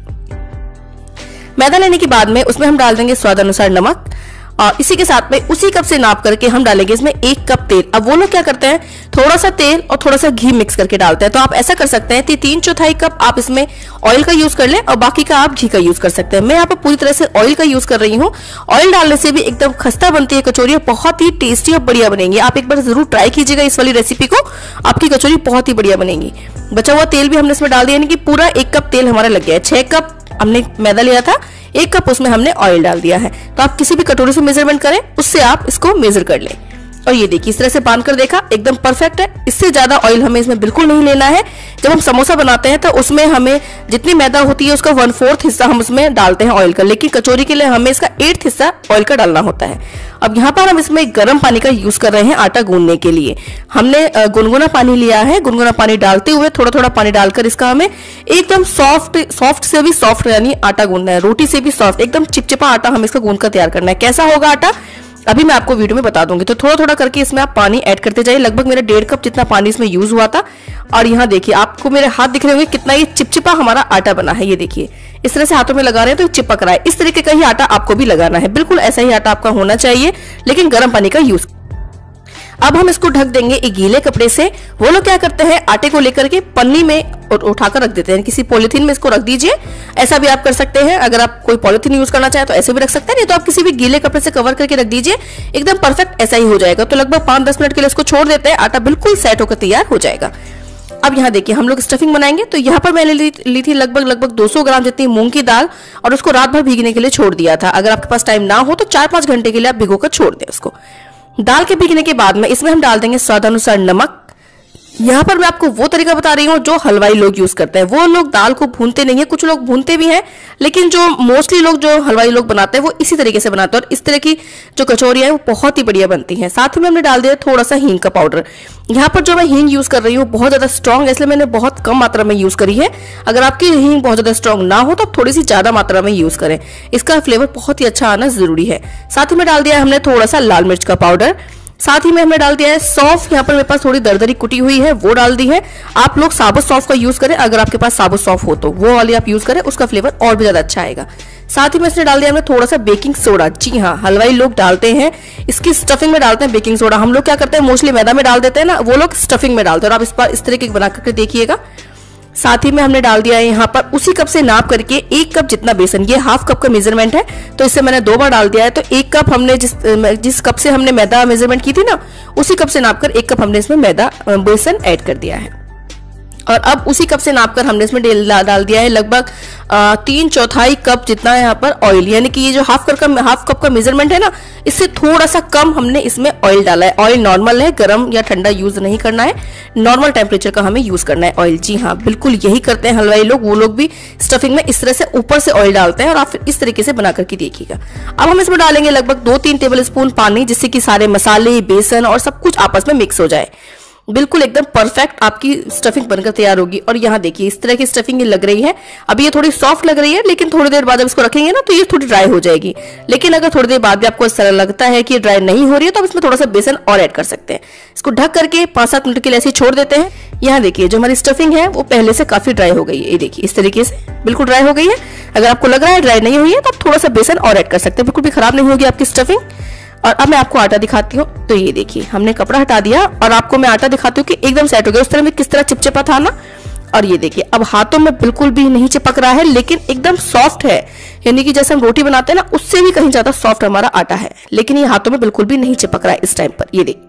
मैदा लेने के बाद में उसमें हम डाल देंगे स्वाद अनुसार नमक, और इसी के साथ में उसी कप से नाप करके हम डालेंगे इसमें एक कप तेल। अब वो लोग क्या करते हैं, थोड़ा सा तेल और थोड़ा सा घी मिक्स करके डालते हैं, तो आप ऐसा कर सकते हैं कि तीन चौथाई कप आप इसमें ऑयल का यूज कर लें और बाकी का आप घी का यूज कर सकते हैं। मैं यहाँ पर पूरी तरह से ऑयल का यूज कर रही हूँ। ऑयल डालने से भी एकदम खस्ता बनती है कचौरी, बहुत ही टेस्टी और बढ़िया बनेंगी। आप एक बार जरूर ट्राई कीजिएगा इस वाली रेसिपी को, आपकी कचौरी बहुत ही बढ़िया बनेगी। बचा हुआ तेल भी हमने इसमें डाल दिया, यानी कि पूरा एक कप तेल हमारा लग गया है। छह कप हमने मैदा लिया था, एक कप उसमें हमने ऑयल डाल दिया है। तो आप किसी भी कटोरी से मेजरमेंट करें, उससे आप इसको मेजर कर लें। और ये देखिए इस तरह से बांध कर देखा, एकदम परफेक्ट है। इससे ज्यादा ऑयल हमें इसमें बिल्कुल नहीं लेना है। जब हम समोसा बनाते हैं तो उसमें हमें जितनी मैदा होती है उसका वन फोर्थ हिस्सा हम उसमें डालते हैं ऑयल का, लेकिन कचौरी के लिए हमें इसका एट्थ हिस्सा ऑयल का डालना होता है। अब यहाँ पर हम इसमें गर्म पानी का यूज कर रहे हैं आटा गूंदने के लिए। हमने गुनगुना पानी लिया है, गुनगुना पानी डालते हुए थोड़ा थोड़ा पानी डालकर इसका हमें एकदम सॉफ्ट, सॉफ्ट से भी सॉफ्ट यानी आटा गूंदना है, रोटी से भी सॉफ्ट, एकदम चिपचिपा आटा हमें इसका गूंद कर तैयार करना है। कैसा होगा आटा अभी मैं आपको वीडियो में बता दूंगी। तो थोड़ा थोड़ा करके इसमें आप पानी ऐड करते जाइए। लगभग मेरा डेढ़ कप जितना पानी इसमें यूज हुआ था। और यहाँ देखिए आपको मेरे हाथ दिख रहे होंगे कितना ये चिपचिपा हमारा आटा बना है। ये देखिए इस तरह से हाथों में लगा रहे हैं तो चिपक रहा है। इस तरीके का ही आटा आपको भी लगाना है, बिल्कुल ऐसा ही आटा आपका होना चाहिए, लेकिन गर्म पानी का यूज। अब हम इसको ढक देंगे एक गीले कपड़े से। वो लोग क्या करते हैं, आटे को लेकर के पन्नी में उठाकर रख देते हैं, किसी पॉलिथीन में इसको रख दीजिए। ऐसा भी आप कर सकते हैं, अगर आप कोई पॉलिथीन यूज करना चाहे तो ऐसे भी रख सकते हैं, नहीं तो आप किसी भी गीले कपड़े से कवर करके रख दीजिए, एकदम परफेक्ट ऐसा ही हो जाएगा। तो लगभग पांच दस मिनट के लिए इसको छोड़ देते हैं, आटा बिल्कुल सेट होकर तैयार हो जाएगा। अब यहाँ देखिए हम लोग स्टफिंग बनाएंगे। तो यहाँ पर मैंने ली, ली थी लगभग लगभग दो सौ ग्राम जितनी मूंग की दाल, और उसको रात भर भीगने के लिए छोड़ दिया था। अगर आपके पास टाइम ना हो तो चार पांच घंटे के लिए आप भिगोकर छोड़ दें उसको। दाल के भीगने के बाद में इसमें हम डाल देंगे स्वादानुसार नमक। यहाँ पर मैं आपको वो तरीका बता रही हूँ जो हलवाई लोग यूज करते हैं। वो लोग दाल को भूनते नहीं है, कुछ लोग भूनते भी हैं, लेकिन जो मोस्टली लोग जो हलवाई लोग बनाते हैं वो इसी तरीके से बनाते हैं, और इस तरह की जो कचौरियां हैं वो बहुत ही बढ़िया बनती हैं। साथ ही में हमने डाल दिया थोड़ा सा हींग का पाउडर। यहाँ पर जो मैं हींग यूज कर रही हूँ बहुत ज्यादा स्ट्रॉन्ग है, इसलिए मैंने बहुत कम मात्रा में यूज करी है। अगर आपकी हींग बहुत ज्यादा स्ट्रॉन्ग ना हो तो आप थोड़ी सी ज्यादा मात्रा में यूज करें, इसका फ्लेवर बहुत ही अच्छा आना जरूरी है। साथ ही में डाल दिया हमने थोड़ा सा लाल मिर्च का पाउडर। साथ ही में हमने डाल दिया है सौंफ। यहाँ पर मेरे पास थोड़ी दरदरी कुटी हुई है, वो डाल दी है। आप लोग साबुत सौंफ का यूज करें, अगर आपके पास साबुत सौंफ हो तो वो वाली आप यूज करें, उसका फ्लेवर और भी ज्यादा अच्छा आएगा। साथ ही में इसने डाल दिया हमने थोड़ा सा बेकिंग सोडा। जी हाँ, हलवाई लोग डालते हैं, इसकी स्टफिंग में डालते हैं बेकिंग सोडा। हम लोग क्या करते हैं मोस्टली मैदा में डाल देते हैं ना, वो लोग स्टफिंग में डालते हैं। और आप इस बार इस तरीके बना करके देखिएगा। साथ ही में हमने डाल दिया है यहाँ पर उसी कप से नाप करके एक कप जितना बेसन। ये हाफ कप का मेजरमेंट है, तो इससे मैंने दो बार डाल दिया है। तो एक कप हमने जिस जिस कप से हमने मैदा मेजरमेंट की थी ना, उसी कप से नापकर एक कप हमने इसमें मैदा बेसन ऐड कर दिया है। और अब उसी कप से नापकर हमने इसमें डाल दिया है लगभग तीन चौथाई कप जितना यहाँ पर ऑयल, यानी कि ये जो हाफ कप का हाफ कप का मेजरमेंट है ना, इससे थोड़ा सा कम हमने इसमें ऑयल डाला है। ऑयल नॉर्मल है, गर्म या ठंडा यूज नहीं करना है, नॉर्मल टेम्परेचर का हमें यूज करना है ऑयल। जी हाँ, बिल्कुल यही करते हैं हलवाई लोग। वो लोग भी स्टफिंग में इस तरह से ऊपर से ऑयल डालते हैं, और आप इस तरीके से बना करके देखिएगा। अब हम इसमें डालेंगे लगभग दो तीन टेबल स्पून पानी, जिससे कि सारे मसाले, बेसन और सब कुछ आपस में मिक्स हो जाए। बिल्कुल एकदम परफेक्ट आपकी स्टफिंग बनकर तैयार होगी। और यहाँ देखिए इस तरह की स्टफिंग ये लग रही है। अभी ये थोड़ी सॉफ्ट लग रही है, लेकिन थोड़ी देर बाद जब इसको रखेंगे ना तो ये थोड़ी ड्राई हो जाएगी। लेकिन अगर थोड़ी देर बाद भी आपको इस तरह लगता है कि ये ड्राई नहीं हो रही है तो आप इसमें थोड़ा सा बेसन और ऐड कर सकते हैं। इसको ढक करके पांच सात मिनट के लिए ऐसे छोड़ देते हैं। यहाँ देखिए जो हमारी स्टफिंग है वो पहले से काफी ड्राई हो गई है। ये देखिए इस तरीके से बिल्कुल ड्राई हो गई है। अगर आपको लग रहा है ड्राई नहीं हुई है तो आप थोड़ा सा बेसन और ऐड कर सकते हैं, बिल्कुल भी खराब नहीं होगी आपकी स्टफिंग। और अब मैं आपको आटा दिखाती हूँ। तो ये देखिए हमने कपड़ा हटा दिया और आपको मैं आटा दिखाती हूँ कि एकदम सेट हो गया। उस तरह में किस तरह चिपचिपा था ना, और ये देखिए अब हाथों में बिल्कुल भी नहीं चिपक रहा है, लेकिन एकदम सॉफ्ट है। यानी कि जैसे हम रोटी बनाते हैं ना, उससे भी कहीं ज्यादा सॉफ्ट हमारा आटा है, लेकिन ये हाथों में बिल्कुल भी नहीं चिपक रहा है इस टाइम पर। ये देखिए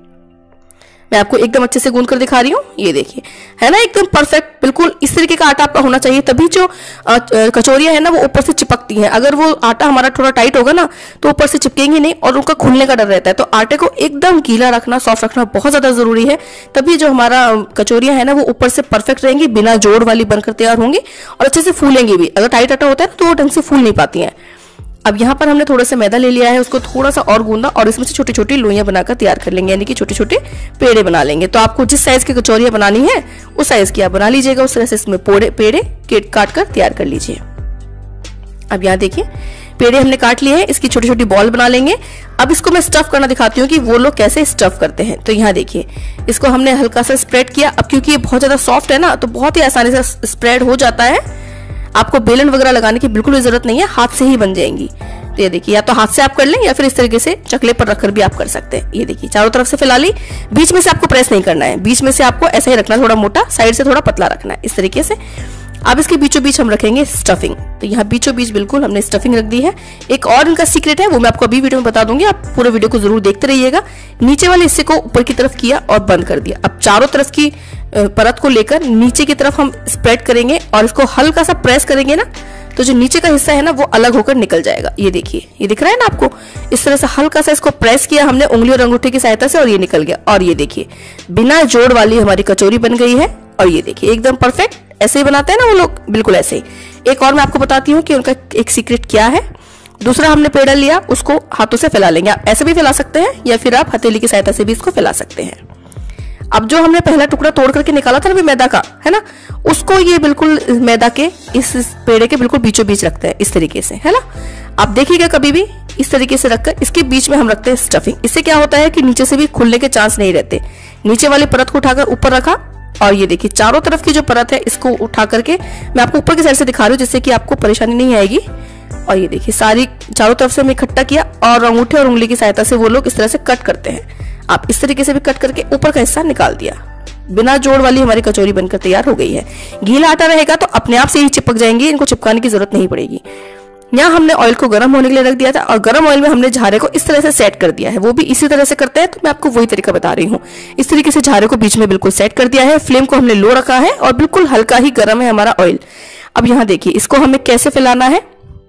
मैं आपको एकदम अच्छे से गूंद कर दिखा रही हूँ। ये देखिए है ना एकदम परफेक्ट, बिल्कुल इस तरीके का आटा आपका होना चाहिए, तभी जो कचौरियां है ना वो ऊपर से चिपकती हैं। अगर वो आटा हमारा थोड़ा टाइट होगा ना तो ऊपर से चिपकेंगी नहीं और उनका खुलने का डर रहता है। तो आटे को एकदम गीला रखना, सॉफ्ट रखना बहुत ज्यादा जरूरी है, तभी जो हमारा कचौरियां है ना वो ऊपर से परफेक्ट रहेंगी, बिना जोड़ वाली बनकर तैयार होंगी और अच्छे से फूलेंगी भी। अगर टाइट आटा होता है तो वो ढंग से फूल नहीं पाती है। अब यहाँ पर हमने थोड़ा सा मैदा ले लिया है, उसको थोड़ा सा और गूंदा और इसमें से छोटी छोटी लोइयां बनाकर तैयार कर लेंगे, यानी कि छोटे छोटे पेड़े बना लेंगे। तो आपको जिस साइज की कचौरियां बनानी है उस साइज की आप बना लीजिएगा, उस तरह से इसमें पेड़े पेड़े काट कर तैयार कर लीजिए। अब यहाँ देखिए पेड़े हमने काट लिए हैं, इसकी छोटी छोटी बॉल बना लेंगे। अब इसको मैं स्टफ करना दिखाती हूँ कि वो लोग कैसे स्टफ करते हैं। तो यहाँ देखिए इसको हमने हल्का सा स्प्रेड किया। अब क्योंकि ये बहुत ज्यादा सॉफ्ट है ना तो बहुत ही आसानी से स्प्रेड हो जाता है, आपको बेलन वगैरह लगाने की बिल्कुल भी जरूरत नहीं है, हाथ से ही बन जाएंगी। तो ये देखिए या तो हाथ से आप कर लें या फिर इस तरीके से चकले पर रखकर भी आप कर सकते हैं। ये देखिए चारों तरफ से फैला ली, बीच में से आपको प्रेस नहीं करना है, बीच में से आपको ऐसा ही रखना, थोड़ा मोटा, साइड से थोड़ा पतला रखना है इस तरीके से। अब इसके बीचों बीच हम रखेंगे स्टफिंग। तो यहाँ बीचों बीच बिल्कुल हमने स्टफिंग रख दी है। एक और इनका सीक्रेट है, वो मैं आपको अभी वीडियो में बता दूंगी, आप पूरे वीडियो को जरूर देखते रहिएगा। नीचे वाले हिस्से को ऊपर की तरफ किया और बंद कर दिया। अब चारों तरफ की परत को लेकर नीचे की तरफ हम स्प्रेड करेंगे और इसको हल्का सा प्रेस करेंगे ना तो जो नीचे का हिस्सा है ना वो अलग होकर निकल जाएगा। ये देखिए, ये दिख रहा है ना आपको, इस तरह से हल्का सा इसको प्रेस किया हमने उंगली और अंगूठे की सहायता से और ये निकल गया। और ये देखिए बिना जोड़ वाली हमारी कचौरी बन गई है। और ये देखिए एकदम परफेक्ट, ऐसे ही बनाते हैं ना वो लोग, बिल्कुल ऐसे ही। एक और मैं आपको बताती हूँ कि उनका एक सीक्रेट क्या है। दूसरा हमने पेड़ा लिया, उसको हाथों से फैला लेंगे। आप ऐसे भी फैला सकते हैं या फिर आप हथेली की सहायता से भी इसको फैला सकते हैं। अब जो हमने पहला टुकड़ा तोड़ करके निकाला था ना मैदा का, है ना, उसको ये बिल्कुल मैदा के इस पेड़े के बिल्कुल बीचों बीच रखते हैं इस तरीके से, है ना। आप देखिएगा कभी भी इस तरीके से रखकर इसके बीच में हम रखते हैं स्टफिंग। इससे क्या होता है कि नीचे से भी खुलने के चांस नहीं रहते। नीचे वाली परत को उठाकर ऊपर रखा और ये देखिए चारों तरफ की जो परत है इसको उठा करके मैं आपको ऊपर की साइड से दिखा रही हूँ जिससे कि आपको परेशानी नहीं आएगी। और ये देखिए सारी चारों तरफ से हमने इकट्ठा किया और अंगूठे और उंगली की सहायता से वो लोग इस तरह से कट करते हैं। आप इस तरीके से भी कट करके ऊपर का हिस्सा निकाल दिया। बिना जोड़ वाली हमारी कचौरी बनकर तैयार हो गई है। गीला आटा रहेगा तो अपने आप से ही चिपक जाएंगी, इनको चिपकाने की जरूरत नहीं पड़ेगी। यहाँ हमने ऑयल को गर्म होने के लिए रख दिया था और गर्म ऑयल में हमने झारे को इस तरह से सेट कर दिया है। वो भी इसी तरह से करते हैं, तो मैं आपको वही तरीका बता रही हूँ। इस तरीके से झारे को बीच में बिल्कुल सेट कर दिया है। फ्लेम को हमने लो रखा है और बिल्कुल हल्का ही गर्म है हमारा ऑयल। अब यहाँ देखिए इसको हमें कैसे फैलाना है।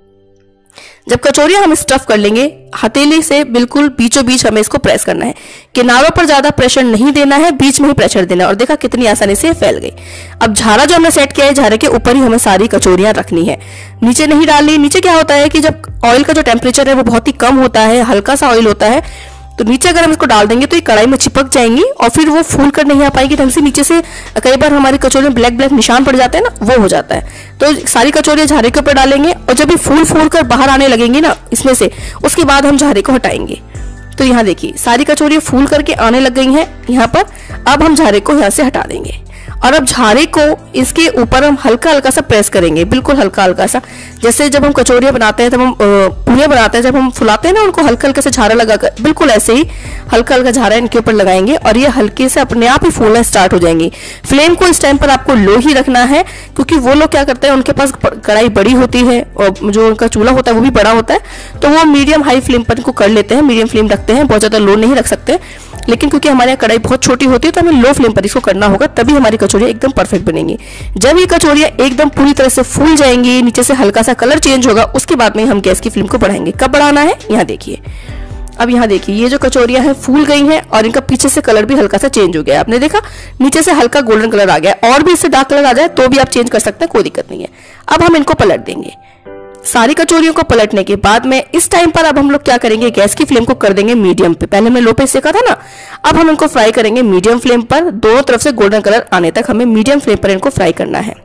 जब कचौरियां हम स्टफ कर लेंगे, हथेली से बिल्कुल बीचों बीच हमें इसको प्रेस करना है। किनारों पर ज्यादा प्रेशर नहीं देना है, बीच में ही प्रेशर देना है। और देखा कितनी आसानी से फैल गई। अब झारा जो हमने सेट किया है, झारे के ऊपर ही हमें सारी कचौरियां रखनी है, नीचे नहीं डालनी। नीचे क्या होता है कि जब ऑयल का जो टेम्परेचर है वो बहुत ही कम होता है, हल्का सा ऑयल होता है, तो नीचे अगर हम इसको डाल देंगे तो ये कढ़ाई में चिपक जाएंगी और फिर वो फूल कर नहीं आ पाएगी ढंग से। नीचे से कई बार हमारी कचौरी में ब्लैक ब्लैक निशान पड़ जाते हैं ना, वो हो जाता है। तो सारी कचौरियां झारे के ऊपर डालेंगे और जब ये फूल फूल कर बाहर आने लगेंगी ना इसमें से, उसके बाद हम झारे को हटाएंगे। तो यहाँ देखिए सारी कचौरियां फूल करके आने लग गई हैं यहाँ पर। अब हम झारे को यहाँ से हटा देंगे और अब झारे को इसके ऊपर हम हल्का हल्का सा प्रेस करेंगे, बिल्कुल हल्का हल्का सा। जैसे जब हम कचौरियां बनाते हैं, जब हम पूड़ियां बनाते हैं, जब हम फुलाते हैं ना उनको हल्का हल्का से झारा लगाकर, बिल्कुल ऐसे ही हल्का हल्का झारा इनके ऊपर लगाएंगे और ये हल्के से अपने आप ही फूलना स्टार्ट हो जाएंगी। फ्लेम को इस टाइम पर आपको लो ही रखना है, क्योंकि वो लोग क्या करते हैं, उनके पास कढ़ाई बड़ी होती है और जो उनका चूल्हा होता है वो भी बड़ा होता है, तो वो मीडियम हाई फ्लेम पर इनको कर लेते हैं, मीडियम फ्लेम रखते हैं, बहुत ज्यादा लो नहीं रख सकते। लेकिन क्योंकि हमारे यहाँ कढ़ाई बहुत छोटी होती है तो हमें लो फ्लेम पर इसको करना होगा, तभी हमारी कचौरियां एकदम परफेक्ट बनेंगी। जब ये कचौरियां एकदम पूरी तरह से फूल जाएंगी, नीचे से हल्का सा कलर चेंज होगा, उसके बाद में हम गैस की फ्लेम को बढ़ाएंगे। कब बढ़ाना है, यहाँ देखिए। अब यहाँ देखिए ये जो कचौरियां हैं फूल गई हैं और इनका पीछे से कलर भी हल्का सा चेंज हो गया है। आपने देखा नीचे से हल्का गोल्डन कलर आ गया, और भी इससे डार्क कलर आ जाए तो भी आप चेंज कर सकते हैं, कोई दिक्कत नहीं है। अब हम इनको पलट देंगे। सारी कचौरियों को पलटने के बाद में इस टाइम पर अब हम लोग क्या करेंगे, गैस की फ्लेम को कर देंगे मीडियम पे। पहले हमने लो पे सेका था ना, अब हम इनको फ्राई करेंगे मीडियम फ्लेम पर। दोनों तरफ से गोल्डन कलर आने तक हमें मीडियम फ्लेम पर इनको फ्राई करना है।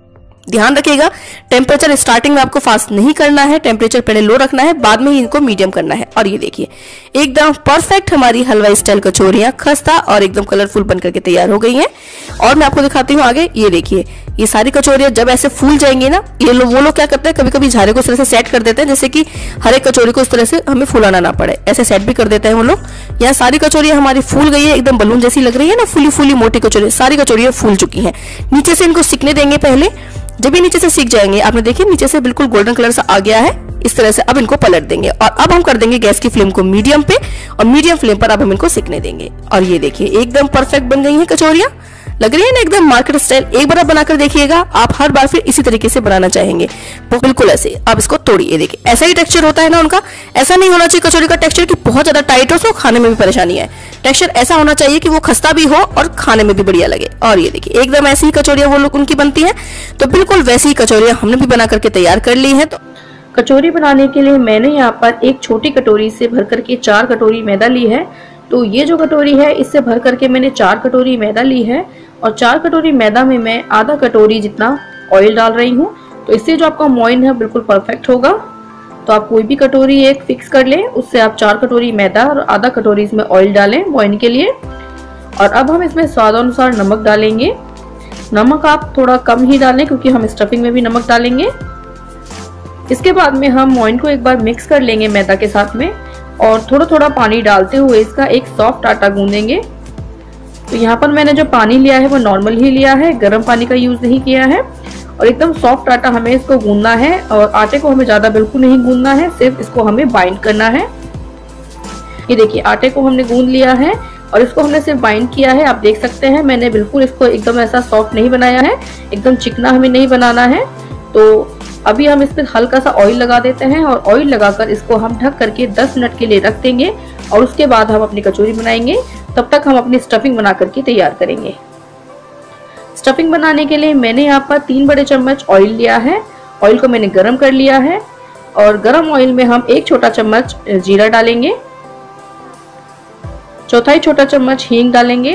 ध्यान रखिएगा टेम्परेचर स्टार्टिंग में आपको फास्ट नहीं करना है, टेम्परेचर पहले लो रखना है, बाद में ही इनको मीडियम करना है। और ये देखिए एकदम परफेक्ट हमारी हलवाई स्टाइल कचौरियां खस्ता और एकदम कलरफुल बनकर के तैयार हो गई हैं। और मैं आपको दिखाती हूँ आगे। ये देखिए ये सारी कचौरियां जब ऐसे फूल जाएंगी ना, ये लोग वो लोग क्या करते हैं, कभी कभी झारे को इस तरह से सेट कर देते हैं, जैसे कि हर एक कचौरी को इस तरह से हमें फुलाना ना पड़े, ऐसे सेट भी कर देते हैं वो लोग। यहाँ सारी कचौरियां हमारी फूल गई है, एकदम बलून जैसी लग रही है ना, फूली फूली मोटी कचौरी, सारी कचौरियां फूल चुकी हैं। नीचे से इनको सिकने देंगे पहले। जब ये नीचे से सीख जाएंगे, आपने देखिए नीचे से बिल्कुल गोल्डन कलर सा आ गया है इस तरह से। अब इनको पलट देंगे और अब हम कर देंगे गैस की फ्लेम को मीडियम पे और मीडियम फ्लेम पर अब हम इनको सिकने देंगे। और ये देखिए एकदम परफेक्ट बन गई है कचौरियां, लग रही है ना एकदम मार्केट स्टाइल। एक बार आप बनाकर देखिएगा, आप हर बार फिर इसी तरीके से बनाना चाहेंगे, बिल्कुल ऐसे। अब इसको तोड़िए, देखिए ऐसा ही टेक्सचर होता है ना उनका। ऐसा नहीं होना चाहिए कचौरी का टेक्सचर कि बहुत ज्यादा टाइट हो तो खाने में भी परेशानी है। टेक्सचर ऐसा होना चाहिए कि वो खस्ता भी हो और खाने में भी बढ़िया लगे। और ये देखिए एकदम ऐसी ही कचौरियां वो लोग उनकी बनती हैं, तो बिल्कुल वैसी ही कचौरियां हमने भी बना करके तैयार कर ली है। तो कचौरी बनाने के लिए मैंने यहाँ पर एक छोटी कटोरी से भर करके चार कटोरी मैदा ली है। तो ये जो कटोरी है इससे भर करके मैंने चार कटोरी मैदा ली है और चार कटोरी मैदा में मैं आधा कटोरी जितना ऑयल डाल रही हूँ। तो इससे जो आपका मोइन है बिल्कुल परफेक्ट होगा। तो आप कोई भी कटोरी एक फिक्स कर लें, उससे आप चार कटोरी मैदा और आधा कटोरी इसमें ऑयल डालें मोइन के लिए। और अब हम इसमें स्वादानुसार नमक डालेंगे। नमक आप थोड़ा कम ही डालें क्योंकि हम स्टफिंग में भी नमक डालेंगे। इसके बाद में हम मोइन को एक बार मिक्स कर लेंगे मैदा के साथ में और थोड़ा थोड़ा पानी डालते हुए इसका एक सॉफ्ट आटा गूंदेंगे। तो यहाँ पर मैंने जो पानी लिया है वो नॉर्मल ही लिया है, गर्म पानी का यूज नहीं किया है। और एकदम सॉफ्ट आटा हमें इसको गूंदना है और आटे को हमें ज्यादा बिल्कुल नहीं गूंदना है, सिर्फ इसको हमें बाइंड करना है। ये देखिए आटे को हमने गूंद लिया है और इसको हमने सिर्फ बाइंड किया है। आप देख सकते हैं मैंने बिल्कुल इसको एकदम ऐसा सॉफ्ट नहीं बनाया है, एकदम चिकना हमें नहीं बनाना है। तो अभी हम इस पर हल्का सा ऑयल लगा देते हैं और ऑयल लगाकर इसको हम ढक करके दस मिनट के लिए रख देंगे और उसके बाद हम अपनी कचौरी बनाएंगे। तब तक हम अपनी स्टफिंग बना करके तैयार करेंगे। स्टफिंग बनाने के लिए मैंने यहाँ पर तीन बड़े चम्मच ऑयल लिया है। ऑयल को मैंने गरम कर लिया है और गरम ऑयल में हम एक छोटा चम्मच जीरा डालेंगे, चौथाई छोटा चम्मच हींग डालेंगे,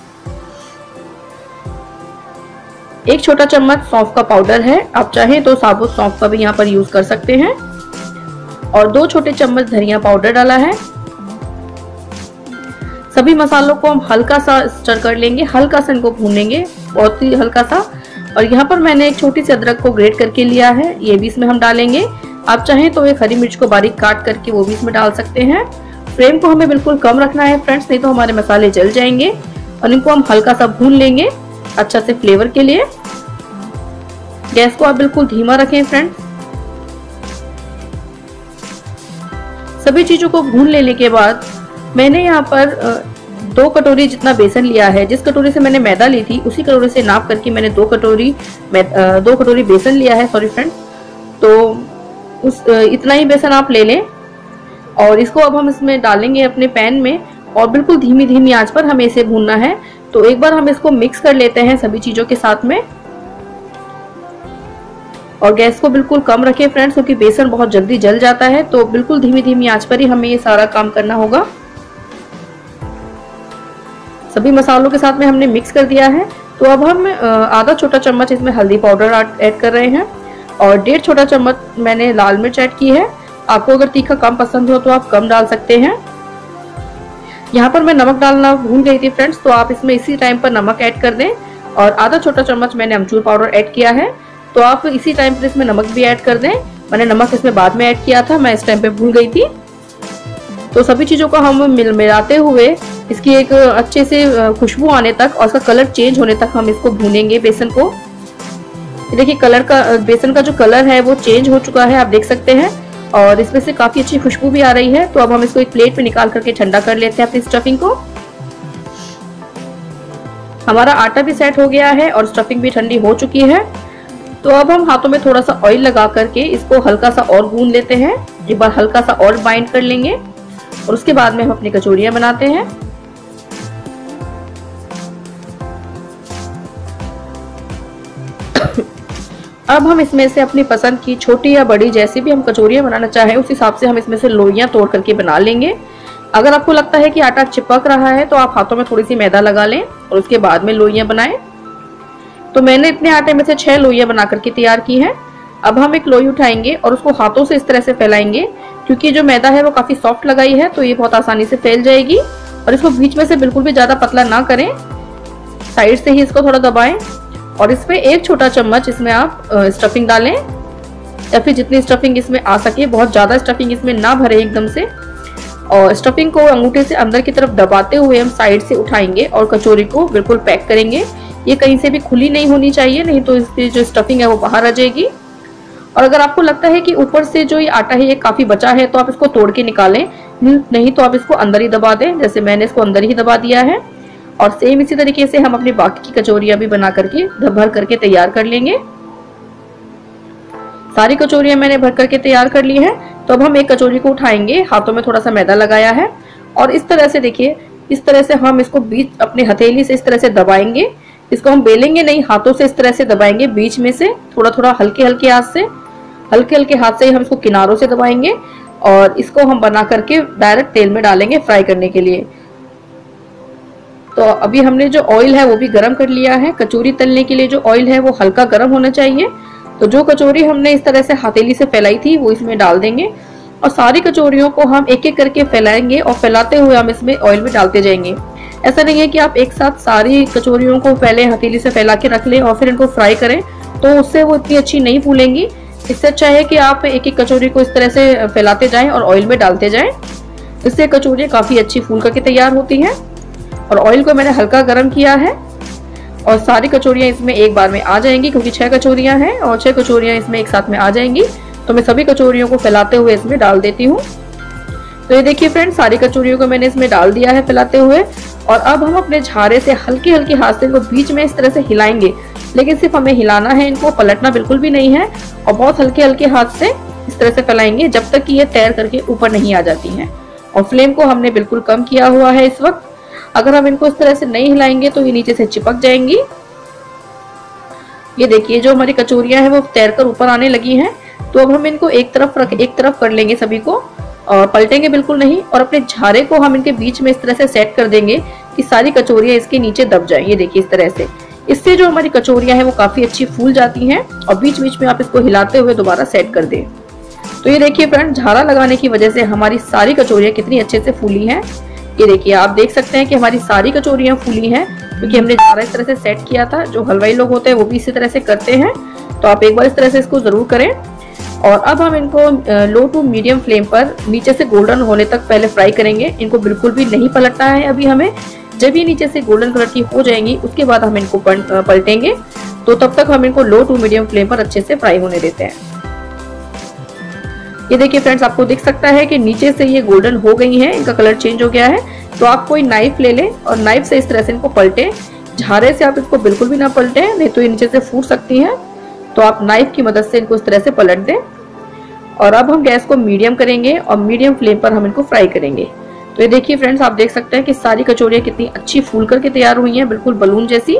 एक छोटा चम्मच सौंफ का पाउडर है, आप चाहें तो साबुत सौंफ का भी यहाँ पर यूज कर सकते हैं, और दो छोटे चम्मच धनिया पाउडर डाला है। सभी मसालों को हम हल्का सा स्टर कर लेंगे, हल्का सा इनको भूनेंगे, बहुत ही हल्का सा। और यहाँ पर मैंने एक छोटी सी अदरक को ग्रेट करके लिया है, ये भी इसमें हम डालेंगे। आप चाहें तो एक हरी मिर्च को बारीक काट करके वो भी इसमें डाल सकते हैं। फ्लेम को हमें बिल्कुल कम रखना है फ्रेंड्स, नहीं तो हमारे मसाले जल जाएंगे। और इनको हम हल्का सा भून लेंगे अच्छा से फ्लेवर के लिए। गैस को आप बिल्कुल धीमा रखें फ्रेंड्स। सभी चीजों को भून लेने के बाद मैंने यहाँ पर दो कटोरी जितना बेसन लिया है। जिस कटोरी से मैंने मैदा ली थी उसी कटोरी से नाप करके मैंने दो कटोरी दो कटोरी बेसन लिया है, सॉरी फ्रेंड्स। तो उस इतना ही बेसन आप ले लें और इसको अब हम इसमें डालेंगे अपने पैन में और बिल्कुल धीमी धीमी आंच पर हमें इसे भूनना है। तो एक बार हम इसको मिक्स कर लेते हैं सभी चीजों के साथ में, और गैस को बिल्कुल कम रखें फ्रेंड्स, क्योंकि बेसन बहुत जल्दी जल जाता है। तो बिल्कुल धीमी धीमी आंच पर ही हमें ये सारा काम करना होगा। सभी मसालों के साथ में हमने मिक्स कर दिया है। तो अब हम आधा छोटा चम्मच इसमें हल्दी पाउडर ऐड कर रहे हैं और डेढ़ छोटा चम्मच मैंने लाल मिर्च ऐड की है। आपको अगर तीखा कम पसंद हो तो आप कम डाल सकते हैं। यहाँ पर मैं नमक डालना भूल गई थी फ्रेंड्स, तो आप इसमें इसी टाइम पर नमक ऐड कर दें। और आधा छोटा चम्मच मैंने अमचूर पाउडर ऐड किया है, तो आप इसी टाइम पर इसमें नमक भी ऐड कर दें। मैंने नमक इसमें बाद में ऐड किया था, मैं इस टाइम पे भूल गई थी। तो सभी चीजों को हम मिल मिलाते हुए इसकी एक अच्छे से खुशबू आने तक और उसका कलर चेंज होने तक हम इसको भूनेंगे बेसन को। देखिए कलर का बेसन का जो कलर है वो चेंज हो चुका है, आप देख सकते हैं, और इसमें से काफी अच्छी खुशबू भी आ रही है। तो अब हम इसको एक प्लेट पे निकाल करके ठंडा कर लेते हैं अपनी स्टफिंग को। हमारा आटा भी सेट हो गया है और स्टफिंग भी ठंडी हो चुकी है। तो अब हम हाथों में थोड़ा सा ऑयल लगा करके इसको हल्का सा और गूंद लेते हैं। एक बार हल्का सा और बाइंड कर लेंगे और उसके बाद में हम अपनी कचौरियां बनाते हैं। अब हम इसमें से अपनी पसंद की छोटी या बड़ी जैसी भी हम कचौरियां बनाना चाहें उस हिसाब से हम इसमें से लोइयां तोड़ करके बना लेंगे। अगर आपको लगता है कि आटा चिपक रहा है तो आप हाथों में थोड़ी सी मैदा लगा लें और उसके बाद में लोइयां बनाएं। तो मैंने इतने आटे में से छह लोइयां बना करके तैयार की हैं। अब हम एक लोई उठाएंगे और उसको हाथों से इस तरह से फैलाएंगे, क्योंकि जो मैदा है वो काफी सॉफ्ट लगाई है तो ये बहुत आसानी से फैल जाएगी। और इसको बीच में से बिल्कुल भी ज्यादा पतला ना करें, साइड से ही इसको थोड़ा दबाएं और इसमें एक छोटा चम्मच इसमें आप स्टफिंग डालें, या फिर जितनी स्टफिंग इसमें आ सके। बहुत ज्यादा स्टफिंग इसमें ना भरे एकदम से। और स्टफिंग को अंगूठे से अंदर की तरफ दबाते हुए हम साइड से उठाएंगे और कचौरी को बिल्कुल पैक करेंगे। ये कहीं से भी खुली नहीं होनी चाहिए, नहीं तो इसकी जो स्टफिंग है वो बाहर आ जाएगी। और अगर आपको लगता है कि ऊपर से जो ये आटा है ये काफी बचा है तो आप इसको तोड़ के निकालें, नहीं तो आप इसको अंदर ही दबा दें, जैसे मैंने इसको अंदर ही दबा दिया है। और सेम इसी तरीके से हम अपनी बाकी की कचौरियां भी बना करके भर करके तैयार कर लेंगे। सारी कचौरियां मैंने भर करके तैयार कर ली है। तो अब हम एक कचौरी को उठाएंगे, हाथों में थोड़ा सा मैदा लगाया है और इस तरह से देखिए, इस तरह से हम इसको बीच अपने हथेली से इस तरह से दबाएंगे। इसको हम बेलेंगे नहीं, हाथों से इस तरह से दबाएंगे, बीच में से थोड़ा थोड़ा हल्के हल्के हाथ से हल्के हल्के हाथ से ही हम इसको किनारों से दबाएंगे और इसको हम बना करके डायरेक्ट तेल में डालेंगे फ्राई करने के लिए। तो अभी हमने जो ऑयल है वो भी गरम कर लिया है। कचौरी तलने के लिए जो ऑयल है वो हल्का गरम होना चाहिए। तो जो कचौरी हमने इस तरह से हथेली से फैलाई थी वो इसमें डाल देंगे और सारी कचौरियों को हम एक एक करके फैलाएंगे और फैलाते हुए हम इसमें ऑयल में डालते जाएंगे। ऐसा नहीं है कि आप एक साथ सारी कचौरियों को पहले हथेली से फैला के रख लें और फिर इनको फ्राई करें, तो उससे वो इतनी अच्छी नहीं फूलेंगी। इससे अच्छा है कि आप एक एक कचौरी को इस तरह से फैलाते जाएं और ऑयल में डालते जाएं। इससे कचौरियाँ काफी अच्छी फूल करके तैयार होती हैं। और ऑयल को मैंने हल्का गर्म किया है और सारी कचौरियाँ इसमें एक बार में आ जाएंगी, क्योंकि छह कचौरियाँ हैं और छह कचौरियाँ इसमें एक साथ में आ जाएंगी। तो मैं सभी कचौरियों को फैलाते हुए इसमें डाल देती हूँ। तो ये देखिए फ्रेंड्स, सारी कचौरियों को मैंने इसमें डाल दिया है फैलाते हुए। और अब हम अपने झारे से हल्के हल्के हाथ से इनको बीच में इस तरह से हिलाएंगे, लेकिन सिर्फ हमें हिलाना है, इनको पलटना बिल्कुल भी नहीं है। और बहुत हल्के हल्के हाथ से इस तरह से फैलाएंगे जब तक कि ये तैर करके ऊपर नहीं आ जाती हैं। और फ्लेम को हमने बिल्कुल कम किया हुआ है इस वक्त। अगर हम इनको इस तरह से नहीं हिलाएंगे तो ये नीचे से चिपक जाएंगी। ये देखिए जो हमारी कचौरियां हैं वो तैरकर ऊपर आने लगी हैं। तो अब हम इनको एक तरफ रख एक तरफ कर लेंगे सभी को, और पलटेंगे बिल्कुल नहीं। और अपने झारे को हम इनके बीच में इस तरह से सेट कर देंगे कि सारी कचौरियां इसके नीचे दब जाए। ये देखिए इस तरह से। इससे जो हमारी कचौरियां हैं वो काफी अच्छी फूल जाती हैं। और बीच बीच में आप इसको हिलाते हुए दोबारा सेट कर दें। तो ये देखिए फ्रेंड, झारा लगाने की वजह से हमारी सारी कचौरियां कितनी अच्छे से फूली हैं। ये देखिए आप देख सकते हैं कि हमारी सारी कचौरियां फूली हैं क्योंकि हमने झारा इस तरह से सेट किया था। जो हलवाई लोग होते हैं वो भी इसी तरह से करते हैं। तो आप एक बार इस तरह से इसको जरूर करें। और अब हम इनको लो टू मीडियम फ्लेम पर नीचे से गोल्डन होने तक पहले फ्राई करेंगे। इनको बिल्कुल भी नहीं पलटना है अभी हमें। जब ये नीचे से गोल्डन कलर की हो जाएंगी उसके बाद हम इनको पलटेंगे। तो तब तक हम इनको लो टू मीडियम फ्लेम पर अच्छे से फ्राई होने देते हैं। ये देखिए फ्रेंड्स, आपको दिख सकता है कि नीचे से ये गोल्डन हो गई हैं, इनका कलर चेंज हो गया है। तो आप कोई नाइफ ले लें और नाइफ से इस तरह से इनको पलटें। झारे से आप इसको बिल्कुल भी ना पलटें, नहीं तो ये नीचे से फूट सकती हैं। तो आप नाइफ की मदद से इनको इस तरह से पलट दें। और अब हम गैस को मीडियम करेंगे और मीडियम फ्लेम पर हम इनको फ्राई करेंगे। तो ये देखिए फ्रेंड्स, आप देख सकते हैं कि सारी कचौरियां कितनी अच्छी फूल करके तैयार हुई हैं, बिल्कुल बलून जैसी।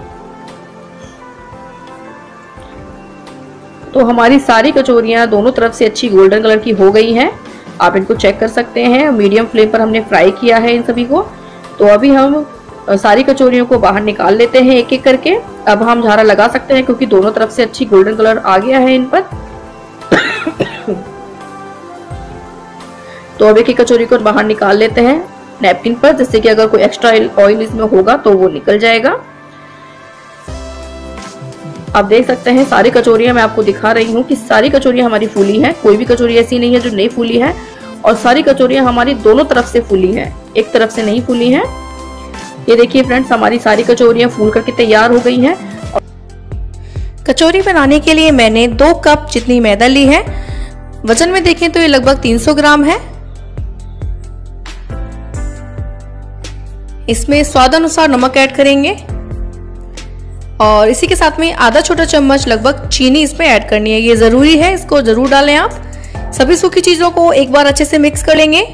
तो हमारी सारी कचौरियां दोनों तरफ से अच्छी गोल्डन कलर की हो गई हैं। आप इनको चेक कर सकते हैं। मीडियम फ्लेम पर हमने फ्राई किया है इन सभी को। तो अभी हम सारी कचौरियों को बाहर निकाल लेते हैं एक एक करके। अब हम झारा लगा सकते हैं क्योंकि दोनों तरफ से अच्छी गोल्डन कलर आ गया है इन पर। तो अब एक एक कचौरी को बाहर निकाल लेते हैं नैपकिन पर, जिससे कि अगर कोई एक्स्ट्रा ऑयल इसमें होगा तो वो निकल जाएगा। आप देख सकते हैं सारी कचौरियां मैं आपको दिखा रही हूँ कि सारी कचौरियां हमारी फूली हैं। कोई भी कचौरी ऐसी नहीं है जो नहीं फूली है। और सारी कचौरियां हमारी दोनों तरफ से फूली हैं, एक तरफ से नहीं फूली हैं। ये देखिए फ्रेंड्स, हमारी सारी कचौरियां फूल करके तैयार हो गई हैं। कचौरी बनाने के लिए मैंने दो कप जितनी मैदा ली है। वजन में देखें तो ये लगभग तीन सौ ग्राम है। इसमें स्वाद अनुसार नमक ऐड करेंगे और इसी के साथ में आधा छोटा चम्मच लगभग चीनी इसमें ऐड करनी है। ये जरूरी है, इसको जरूर डालें आप। सभी सूखी चीजों को एक बार अच्छे से मिक्स कर लेंगे।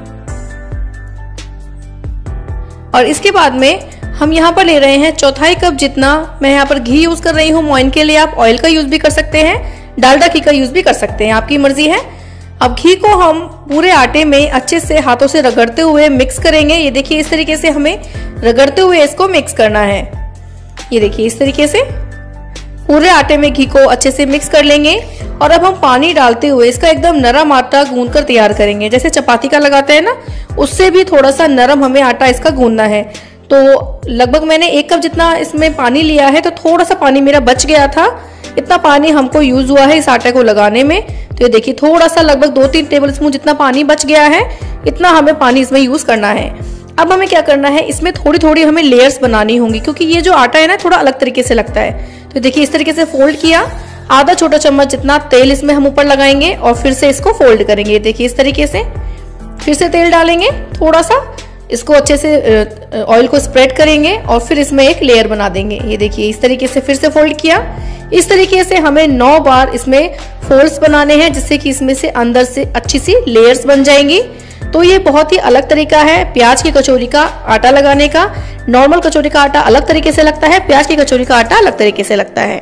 और इसके बाद में हम यहाँ पर ले रहे हैं चौथाई कप जितना। मैं यहाँ पर घी यूज कर रही हूँ मोइन के लिए। आप ऑयल का यूज भी कर सकते हैं, डालडा घी का यूज भी कर सकते हैं, आपकी मर्जी है। अब घी को हम पूरे आटे में अच्छे से हाथों से रगड़ते हुए मिक्स करेंगे। ये देखिए इस तरीके से हमें रगड़ते हुए इसको मिक्स करना है। ये देखिए इस तरीके से पूरे आटे में घी को अच्छे से मिक्स कर लेंगे। और अब हम पानी डालते हुए इसका एकदम नरम आटा गूंद कर तैयार करेंगे। जैसे चपाती का लगाते हैं ना, उससे भी थोड़ा सा नरम हमें आटा इसका गूंदना है। तो लगभग मैंने एक कप जितना इसमें पानी लिया है, तो थोड़ा सा पानी मेरा बच गया था। इतना पानी हमको यूज हुआ है इस आटे को लगाने में। तो ये देखिए थोड़ा सा लगभग दो तीन टेबल स्पून जितना पानी बच गया है, इतना हमें पानी इसमें यूज करना है। अब हमें क्या करना है, इसमें थोड़ी थोड़ी हमें लेयर्स बनानी होंगी क्योंकि ये जो आटा है ना थोड़ा अलग तरीके से लगता है। तो देखिए इस तरीके से फोल्ड किया, आधा छोटा चम्मच जितना तेल इसमें हम ऊपर लगाएंगे और फिर से इसको फोल्ड करेंगे। देखिए इस तरीके से फिर से तेल डालेंगे थोड़ा सा, इसको अच्छे से ऑयल को स्प्रेड करेंगे और फिर इसमें एक लेयर बना देंगे। ये देखिए इस तरीके से फिर से फोल्ड किया। इस तरीके से हमें नौ बार इसमें फोल्ड्स बनाने हैं, जिससे कि इसमें से अंदर से अच्छी सी लेयर्स बन जाएंगी। तो ये बहुत ही अलग तरीका है प्याज की कचौरी का आटा लगाने का। नॉर्मल कचौरी का आटा अलग तरीके से लगता है, प्याज की कचौरी का आटा अलग तरीके से लगता है।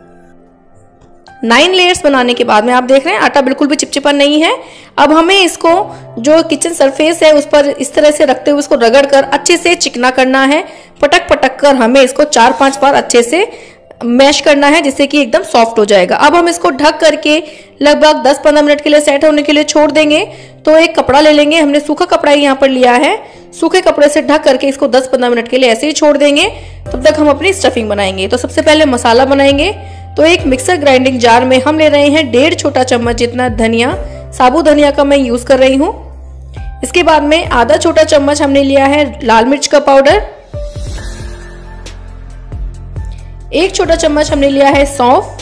नाइन लेयर्स बनाने के बाद में आप देख रहे हैं आटा बिल्कुल भी चिपचिपा नहीं है। अब हमें इसको जो किचन सरफेस है उस पर इस तरह से रखते हुए इसको रगड़ कर अच्छे से चिकना करना है। पटक पटक कर हमें इसको चार पांच बार अच्छे से मैश करना है, जिससे कि एकदम सॉफ्ट हो जाएगा। अब हम इसको ढक करके लगभग दस पंद्रह मिनट के लिए सेट होने के लिए छोड़ देंगे। तो एक कपड़ा ले लेंगे, हमने सूखा कपड़ा यहाँ पर लिया है। सूखे कपड़े से ढक करके इसको दस पंद्रह मिनट के लिए ऐसे ही छोड़ देंगे। तब तक हम अपनी स्टफिंग बनाएंगे। तो सबसे पहले मसाला बनाएंगे। तो एक मिक्सर ग्राइंडिंग जार में हम ले रहे हैं डेढ़ छोटा चम्मच जितना धनिया, साबुत धनिया का मैं यूज कर रही हूँ। इसके बाद में आधा छोटा चम्मच हमने लिया है लाल मिर्च का पाउडर, एक छोटा चम्मच हमने लिया है सौंफ,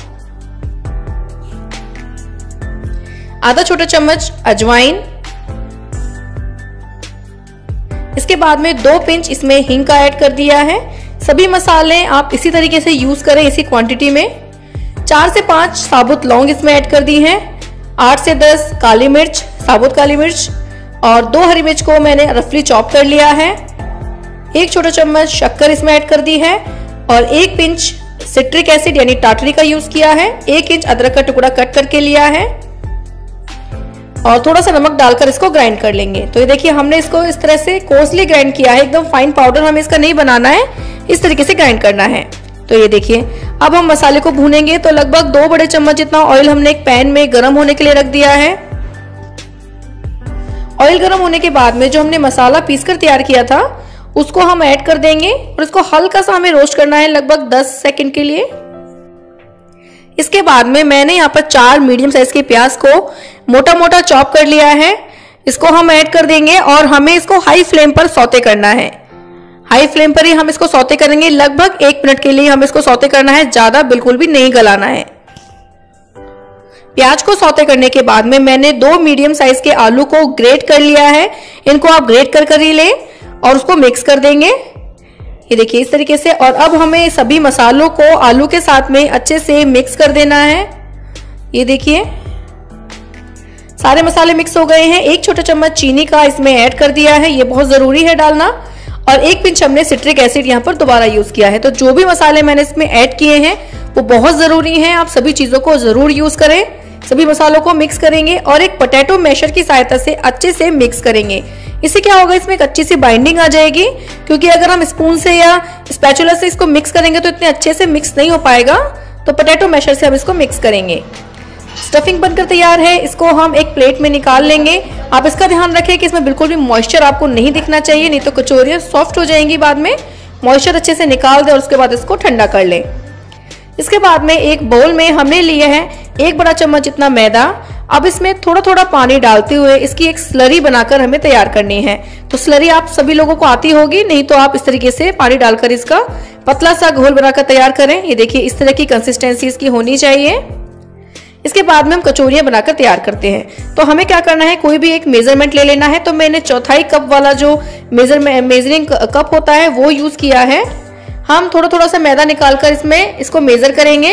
आधा छोटा चम्मच अजवाइन, इसके बाद में दो पिंच इसमें हींग का ऐड कर दिया है। सभी मसाले आप इसी तरीके से यूज करें, इसी क्वांटिटी में। चार से पांच साबुत लौंग इसमें ऐड कर दी हैं। आठ से दस काली मिर्च, साबुत काली मिर्च, और दो हरी मिर्च को मैंने रफली चॉप कर लिया है। एक छोटा चम्मच शक्कर इसमें ऐड कर दी है और एक पिंच सिट्रिक एसिड यानी टाटरी का यूज किया है। एक इंच अदरक का टुकड़ा कट करके लिया है और थोड़ा सा नमक डालकर इसको ग्राइंड कर लेंगे। तो ये देखिए हमने इसको इस तरह से कोर्सली ग्राइंड किया है, एकदम फाइन पाउडर हमें इसका नहीं बनाना है, इस तरीके से ग्राइंड करना है। तो ये देखिए अब हम मसाले को भूनेंगे। तो लगभग दो बड़े चम्मच जितना ऑयल हमने एक पैन में गर्म होने के लिए रख दिया है। ऑयल गर्म होने के बाद में जो हमने मसाला पीसकर तैयार किया था उसको हम ऐड कर देंगे और इसको हल्का सा हमें रोस्ट करना है, लगभग दस सेकंड के लिए। इसके बाद में मैंने यहाँ पर चार मीडियम साइज के प्याज को मोटा मोटा चॉप कर लिया है, इसको हम ऐड कर देंगे और हमें इसको हाई फ्लेम पर सौते करना है। हाई फ्लेम पर ही हम इसको सौते करेंगे, लगभग एक मिनट के लिए हमें इसको सौते करना है, ज्यादा बिल्कुल भी नहीं गलाना है। प्याज को सौते करने के बाद में मैंने दो मीडियम साइज के आलू को ग्रेट कर लिया है, इनको आप ग्रेट कर कर ही ले और उसको मिक्स कर देंगे। ये देखिए इस तरीके से। और अब हमें सभी मसालों को आलू के साथ में अच्छे से मिक्स कर देना है। ये देखिए सारे मसाले मिक्स हो गए हैं। एक छोटा चम्मच चीनी का इसमें ऐड कर दिया है, ये बहुत जरूरी है डालना। और एक पिंच हमने सिट्रिक एसिड यहाँ पर दोबारा यूज किया है। तो जो भी मसाले मैंने इसमें ऐड किए हैं वो बहुत जरूरी हैं, आप सभी चीजों को जरूर यूज करें। सभी मसालों को मिक्स करेंगे और एक पोटैटो मैशर की सहायता से अच्छे से मिक्स करेंगे। इससे क्या होगा, इसमें एक अच्छी सी बाइंडिंग आ जाएगी, क्योंकि अगर हम स्पून से या स्पैचुला से इसको मिक्स करेंगे तो इतने अच्छे से मिक्स नहीं हो पाएगा। तो पोटैटो मैशर से हम इसको मिक्स करेंगे। स्टफिंग बनकर तैयार है, इसको हम एक प्लेट में निकाल लेंगे। आप इसका ध्यान रखें कि इसमें बिल्कुल भी मॉइस्चर आपको नहीं दिखना चाहिए, नहीं तो कचौरियां सॉफ्ट हो जाएंगी बाद में। मॉइस्चर अच्छे से निकाल दें और उसके बाद इसको ठंडा कर लें। इसके बाद में एक बाउल में हमने लिए है एक बड़ा चम्मच जितना मैदा। अब इसमें थोड़ा थोड़ा पानी डालते हुए इसकी एक स्लरी बनाकर हमें तैयार करनी है। तो स्लरी आप सभी लोगों को आती होगी, नहीं तो आप इस तरीके से पानी डालकर इसका पतला सा घोल बनाकर तैयार करें। ये देखिए इस तरह की कंसिस्टेंसी इसकी होनी चाहिए। इसके बाद में हम कचौरियां बनाकर तैयार करते हैं। तो हमें क्या करना है, कोई भी एक मेजरमेंट ले लेना है। तो मैंने चौथाई कप वाला जो मेजर मेजरिंग कप होता है वो यूज किया है। हम थोड़ा थोड़ा सा मैदा निकालकर इसमें इसको मेजर करेंगे।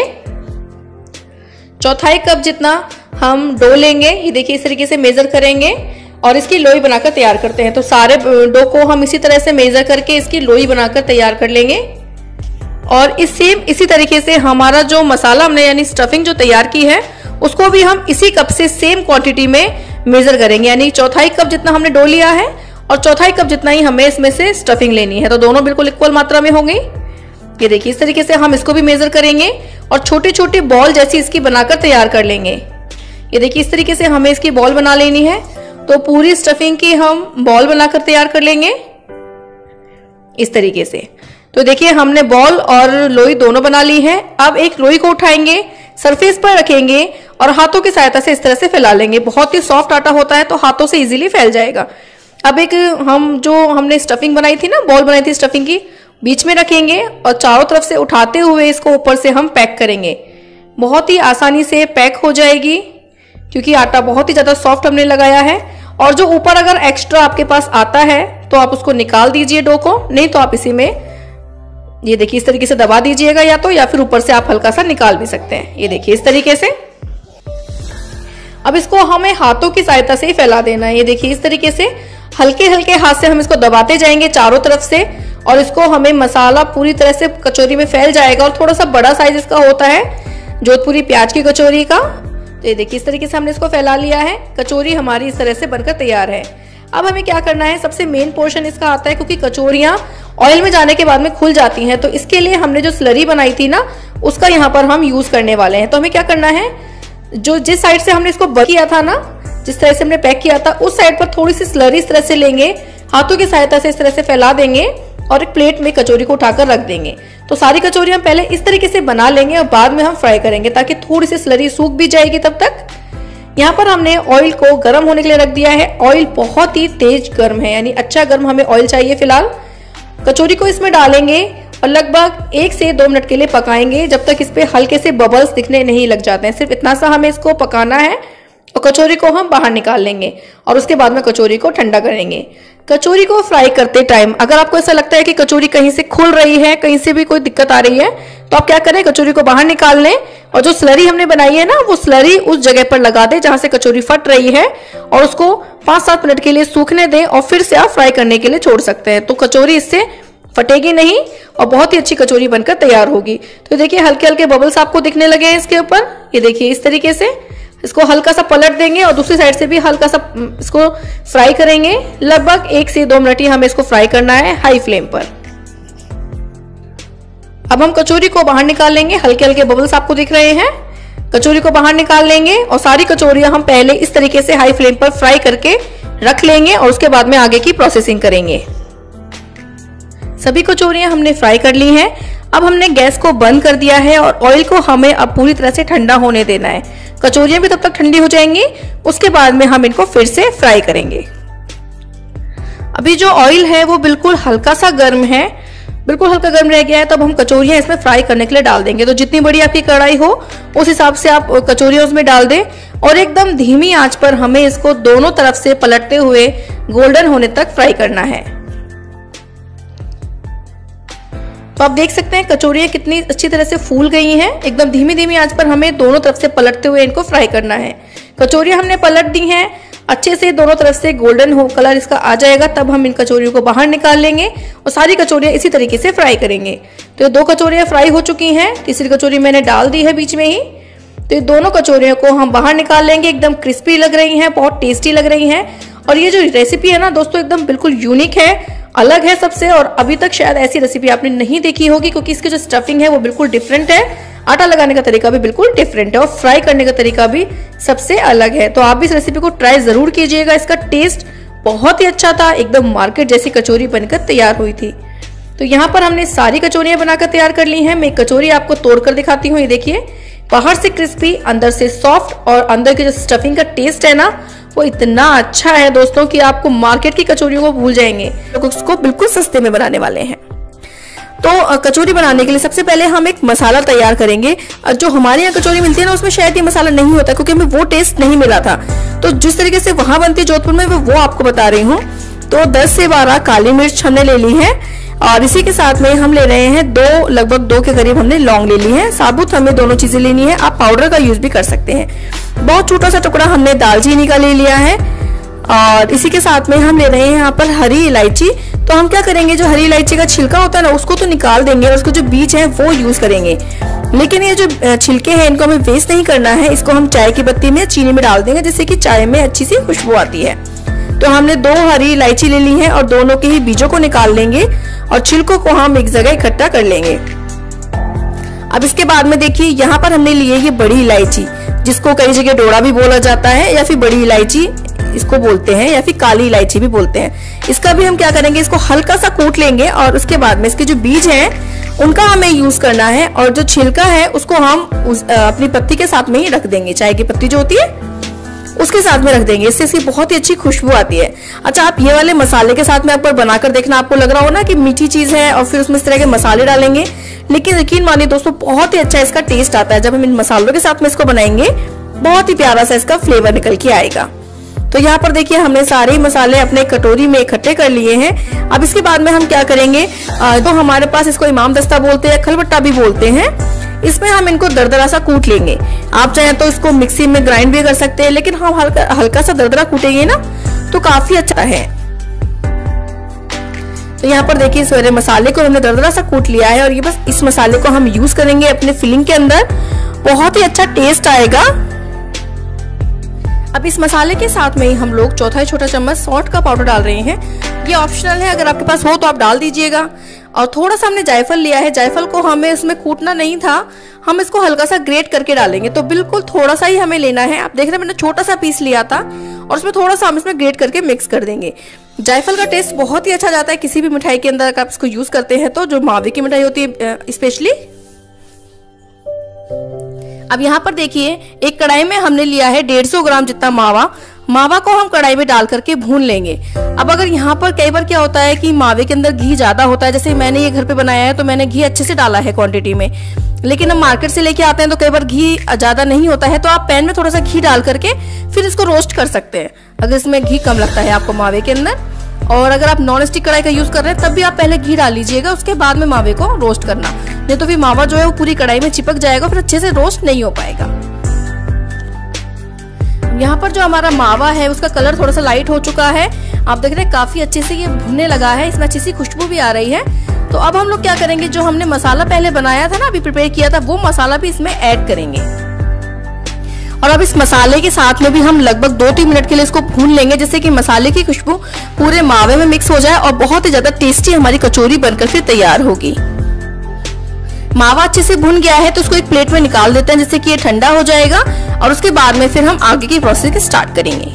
चौथाई कप जितना हम डो लेंगे, ये देखिए इस तरीके से मेजर करेंगे और इसकी लोई बनाकर तैयार करते हैं। तो सारे डो को हम इसी तरह से मेजर करके इसकी लोई बनाकर तैयार कर लेंगे। और इस सेम इसी तरीके से हमारा जो मसाला हमने यानी स्टफिंग जो तैयार की है उसको भी हम इसी कप से सेम क्वांटिटी में मेजर करेंगे। यानी चौथाई कप जितना हमने डो लिया है और चौथाई कप जितना ही हमें इसमें से स्टफिंग लेनी है। तो दोनों बिल्कुल इक्वल मात्रा में होंगी। ये देखिए इस तरीके से हम इसको भी मेजर करेंगे और छोटी छोटी बॉल जैसी इसकी बनाकर तैयार कर लेंगे। ये देखिए इस तरीके से हमें इसकी बॉल बना लेनी है। तो पूरी स्टफिंग की हम बॉल बनाकर तैयार कर लेंगे इस तरीके से। तो देखिए हमने बॉल और लोई दोनों बना ली है। अब एक लोई को उठाएंगे, सरफेस पर रखेंगे और हाथों की सहायता से इस तरह से फैला लेंगे। बहुत ही सॉफ्ट आटा होता है तो हाथों से इजीली फैल जाएगा। अब एक हम जो हमने स्टफिंग बनाई थी ना, बॉल बनाई थी स्टफिंग की, बीच में रखेंगे और चारों तरफ से उठाते हुए इसको ऊपर से हम पैक करेंगे। बहुत ही आसानी से पैक हो जाएगी क्योंकि आटा बहुत ही ज्यादा सॉफ्ट हमने लगाया है। और जो ऊपर अगर एक्स्ट्रा आपके पास आता है तो आप उसको निकाल दीजिए डो को, नहीं तो आप इसी में ये देखिए इस तरीके से दबा दीजिएगा या तो, या फिर ऊपर से आप हल्का सा निकाल भी सकते हैं। ये देखिए इस तरीके से। अब इसको हमें हाथों की सहायता से ही फैला देना है। ये देखिए इस तरीके से हल्के हल्के हाथ से हम इसको दबाते जाएंगे चारों तरफ से और इसको हमें मसाला पूरी तरह से कचौरी में फैल जाएगा। और थोड़ा सा बड़ा साइज इसका होता है जोधपुरी प्याज की कचौरी का। तो ये देखिए इस तरीके से हमने इसको फैला लिया है। कचौरी हमारी इस तरह से बनकर तैयार है। अब हमें क्या करना है, सबसे मेन पोर्शन इसका आता है क्योंकि कचौरियां ऑयल में जाने के बाद में खुल जाती हैं। तो इसके लिए हमने जो स्लरी बनाई थी ना उसका यहाँ पर हम यूज करने वाले हैं। तो हमें क्या करना है, जो जिस साइड से हमने इसको बंद किया था ना, जिस तरह से हमने पैक किया था उस साइड पर थोड़ी सी स्लरी इस तरह से लेंगे, हाथों की सहायता से इस तरह से फैला देंगे और एक प्लेट में कचौरी को उठाकर रख देंगे। तो सारी कचौरियां पहले इस तरीके से बना लेंगे और बाद में हम फ्राई करेंगे ताकि थोड़ी सी स्लरी सूख भी जाएगी तब तक। यहाँ पर हमने ऑयल को गर्म होने के लिए रख दिया है। ऑयल बहुत ही तेज गर्म है, यानी अच्छा गर्म हमें ऑयल चाहिए फिलहाल। कचौरी को इसमें डालेंगे और लगभग एक से दो मिनट के लिए पकाएंगे जब तक इस पे हल्के से बबल्स दिखने नहीं लग जाते हैं। सिर्फ इतना सा हमें इसको पकाना है और कचौरी को हम बाहर निकाल लेंगे और उसके बाद में कचौरी को ठंडा करेंगे। कचौरी को फ्राई करते टाइम अगर आपको ऐसा लगता है कि कचौरी कहीं से खुल रही है, कहीं से भी कोई दिक्कत आ रही है, तो आप क्या करें, कचौरी को बाहर निकाल लें और जो स्लरी हमने बनाई है ना, वो स्लरी उस जगह पर लगा दें जहां से कचौरी फट रही है और उसको पांच सात मिनट के लिए सूखने दें और फिर से आप फ्राई करने के लिए छोड़ सकते हैं। तो कचौरी इससे फटेगी नहीं और बहुत ही अच्छी कचौरी बनकर तैयार होगी। तो देखिए हल्के हल्के बबल्स आपको दिखने लगे हैं इसके ऊपर, ये देखिए इस तरीके से इसको हल्का सा पलट देंगे और दूसरी साइड से भी हल्का सा इसको फ्राई करेंगे। लगभग एक से दो मिनट ही हमें इसको फ्राई करना है हाई फ्लेम पर। अब हम कचौरी को बाहर निकाल लेंगे, हल्के हल्के बबल्स आपको दिख रहे हैं। कचौरी को बाहर निकाल लेंगे और सारी कचौरियां हम पहले इस तरीके से हाई फ्लेम पर फ्राई करके रख लेंगे और उसके बाद में आगे की प्रोसेसिंग करेंगे। सभी कचौरियां हमने फ्राई कर ली हैं। अब हमने गैस को बंद कर दिया है और ऑयल को हमें अब पूरी तरह से ठंडा होने देना है। कचौरियां भी तब तक ठंडी हो जाएंगी, उसके बाद में हम इनको फिर से फ्राई करेंगे। अभी जो ऑयल है वो बिल्कुल हल्का सा गर्म है, बिल्कुल हल्का गर्म रह गया है। तब हम कचौरियां इसमें फ्राई करने के लिए डाल देंगे। तो जितनी बड़ी आपकी कढ़ाई हो उस हिसाब से आप कचौरियां उसमें डाल दें और एकदम धीमी आंच पर हमें इसको दोनों तरफ से पलटते हुए गोल्डन होने तक फ्राई करना है। तो आप देख सकते हैं कचौरियां कितनी अच्छी तरह से फूल गई हैं। एकदम धीमी धीमी आंच पर हमें दोनों तरफ से पलटते हुए इनको फ्राई करना है। कचौरियां हमने पलट दी हैं, अच्छे से दोनों तरफ से गोल्डन हो कलर इसका आ जाएगा, तब हम इन कचौरियों को बाहर निकाल लेंगे और सारी कचौरियां इसी तरीके से फ्राई करेंगे। तो ये दो कचौरियां फ्राई हो चुकी हैं, तीसरी कचौरी मैंने डाल दी है बीच में ही। तो ये दोनों कचौरियों को हम बाहर निकाल लेंगे। एकदम क्रिस्पी लग रही हैं, बहुत टेस्टी लग रही हैं। और ये जो रेसिपी है ना दोस्तों, एकदम बिल्कुल यूनिक है, अलग है सबसे, और अभी तक शायद ऐसी रेसिपी आपने नहीं देखी होगी क्योंकि इसकी जो स्टफिंग है वो बिल्कुल डिफरेंट है। आटा लगाने का तरीका भी बिल्कुल डिफरेंट है और फ्राई करने का तरीका भी सबसे अलग है। तो आप भी इस रेसिपी को ट्राई जरूर कीजिएगा। इसका टेस्ट बहुत ही अच्छा था, एकदम मार्केट जैसी कचौरी बनकर तैयार हुई थी। तो यहाँ पर हमने सारी कचौरियां बनाकर तैयार कर ली हैं। मैं एक कचौरी आपको तोड़कर दिखाती हूँ। ये देखिए, बाहर से क्रिस्पी, अंदर से सॉफ्ट और अंदर की जो स्टफिंग का टेस्ट है ना वो इतना अच्छा है दोस्तों कि आपको मार्केट की कचौरियों को भूल जाएंगे। तो उसको बिल्कुल सस्ते में बनाने वाले हैं। तो कचौरी बनाने के लिए सबसे पहले हम एक मसाला तैयार करेंगे। जो हमारे यहाँ कचौरी मिलती है ना उसमें शायद ये मसाला नहीं होता क्योंकि हमें वो टेस्ट नहीं मिला था। तो जिस तरीके से वहां बनती है जोधपुर में वो आपको बता रही हूँ। तो दस से बारह काली मिर्च हमने ले ली है और इसी के साथ में हम ले रहे हैं दो, लगभग दो के करीब हमने लौंग ले ली है। साबुत हमें दोनों चीजें लेनी है, आप पाउडर का यूज भी कर सकते हैं। बहुत छोटा सा टुकड़ा हमने दालचीनी का ले लिया है और इसी के साथ में हम ले रहे हैं यहाँ पर हरी इलायची। तो हम क्या करेंगे, जो हरी इलायची का छिलका होता है ना उसको तो निकाल देंगे और उसको जो बीज है वो यूज करेंगे, लेकिन ये जो छिलके हैं इनको हमें वेस्ट नहीं करना है। इसको हम चाय की पत्ती में, चीनी में डाल देंगे जिससे कि चाय में अच्छी सी खुशबू आती है। तो हमने दो हरी इलायची ले ली है और दोनों के ही बीजों को निकाल लेंगे और छिलकों को हम एक जगह इकट्ठा कर लेंगे। अब इसके बाद में देखिए यहाँ पर हमने लिए ये बड़ी इलायची, जिसको कई जगह डोड़ा भी बोला जाता है या फिर बड़ी इलायची इसको बोलते हैं या फिर काली इलायची भी बोलते हैं। इसका भी हम क्या करेंगे, इसको हल्का सा कूट लेंगे और उसके बाद में इसके जो बीज हैं उनका हमें यूज करना है और जो छिलका है उसको हम उस, अपनी पत्ती के साथ में ही रख देंगे। चाय की पत्ती जो होती है उसके साथ में रख देंगे, इससे इसकी बहुत ही अच्छी खुशबू आती है। अच्छा, आप ये वाले मसाले के साथ में आपको बनाकर देखना, आपको लग रहा हो ना कि मीठी चीज है और फिर उसमें इस तरह के मसाले डालेंगे, लेकिन यकीन मानिए दोस्तों बहुत ही अच्छा इसका टेस्ट आता है। जब हम इन मसालों के साथ में इसको बनाएंगे बहुत ही प्यारा सा इसका फ्लेवर निकल के आएगा। तो यहाँ पर देखिए हमने सारे मसाले अपने कटोरी में इकट्ठे कर लिए हैं। अब इसके बाद में हम क्या करेंगे, तो हमारे पास इसको इमाम दस्ता बोलते हैं, खलबट्टा भी बोलते हैं, इसमें हम इनको दरदरा सा कूट लेंगे। आप चाहे तो इसको मिक्सी में ग्राइंड भी कर सकते हैं, लेकिन हम हल्का हल्का सा दरदरा कूटेंगे ना तो काफी अच्छा है। तो यहाँ पर देखिए सारे मसाले को हमने दरदरा सा कूट लिया है और ये बस इस मसाले को हम यूज करेंगे अपने फिलिंग के अंदर, बहुत ही अच्छा टेस्ट आएगा। अब इस मसाले के साथ में ही हम लोग चौथाई छोटा चम्मच सॉल्ट का पाउडर डाल रहे हैं। ये ऑप्शनल है, अगर आपके पास हो तो आप डाल दीजिएगा। और थोड़ा सा हमने जायफल लिया है, जायफल को हमें इसमें कूटना नहीं था, हम इसको हल्का सा ग्रेट करके डालेंगे। तो बिल्कुल थोड़ा सा ही हमें लेना है। आप देख रहे हैं मैंने छोटा सा पीस लिया था और उसमें थोड़ा सा हम इसमें ग्रेट करके मिक्स कर देंगे। जायफल का टेस्ट बहुत ही अच्छा जाता है किसी भी मिठाई के अंदर अगर आप इसको यूज करते हैं तो, जो मावे की मिठाई होती है स्पेशली। अब यहाँ पर देखिए एक कढ़ाई में हमने लिया है डेढ़ सौ ग्राम जितना मावा। मावा को हम कढ़ाई में डाल करके भून लेंगे। अब अगर यहाँ पर कई बार क्या होता है कि मावे के अंदर घी ज्यादा होता है, जैसे मैंने ये घर पे बनाया है तो मैंने घी अच्छे से डाला है क्वांटिटी में, लेकिन हम मार्केट से लेके आते हैं तो कई बार घी ज़्यादा नहीं होता है, तो आप पैन में थोड़ा सा घी डाल करके फिर इसको रोस्ट कर सकते हैं अगर इसमें घी कम लगता है आपको मावे के अंदर। और अगर आप नॉन स्टिक कढ़ाई का यूज़ कर रहे हैं तब भी आप पहले घी डाल लीजिएगा, उसके बाद में मावे को रोस्ट करना, नहीं तो फिर मावा जो है वो पूरी कढ़ाई में चिपक जाएगा, फिर अच्छे से रोस्ट नहीं हो पाएगा। यहाँ पर जो हमारा मावा है उसका कलर थोड़ा सा लाइट हो चुका है, आप देख रहे हैं काफी अच्छे से ये भुनने लगा है, इसमें अच्छी सी खुशबू भी आ रही है। तो अब हम लोग क्या करेंगे, जो हमने मसाला पहले बनाया था ना, अभी प्रिपेयर किया था, वो मसाला भी इसमें ऐड करेंगे। और अब इस मसाले के साथ में भी हम लगभग दो तीन मिनट के लिए इसको भून लेंगे, जिससे कि मसाले की खुशबू पूरे मावे में मिक्स हो जाए और बहुत ही ज्यादा टेस्टी हमारी कचौरी बनकर फिर तैयार होगी। मावा अच्छे से भुन गया है तो उसको एक प्लेट में निकाल देते हैं, जिससे कि ये ठंडा हो जाएगा और उसके बाद में फिर हम आगे की प्रोसेस स्टार्ट करेंगे।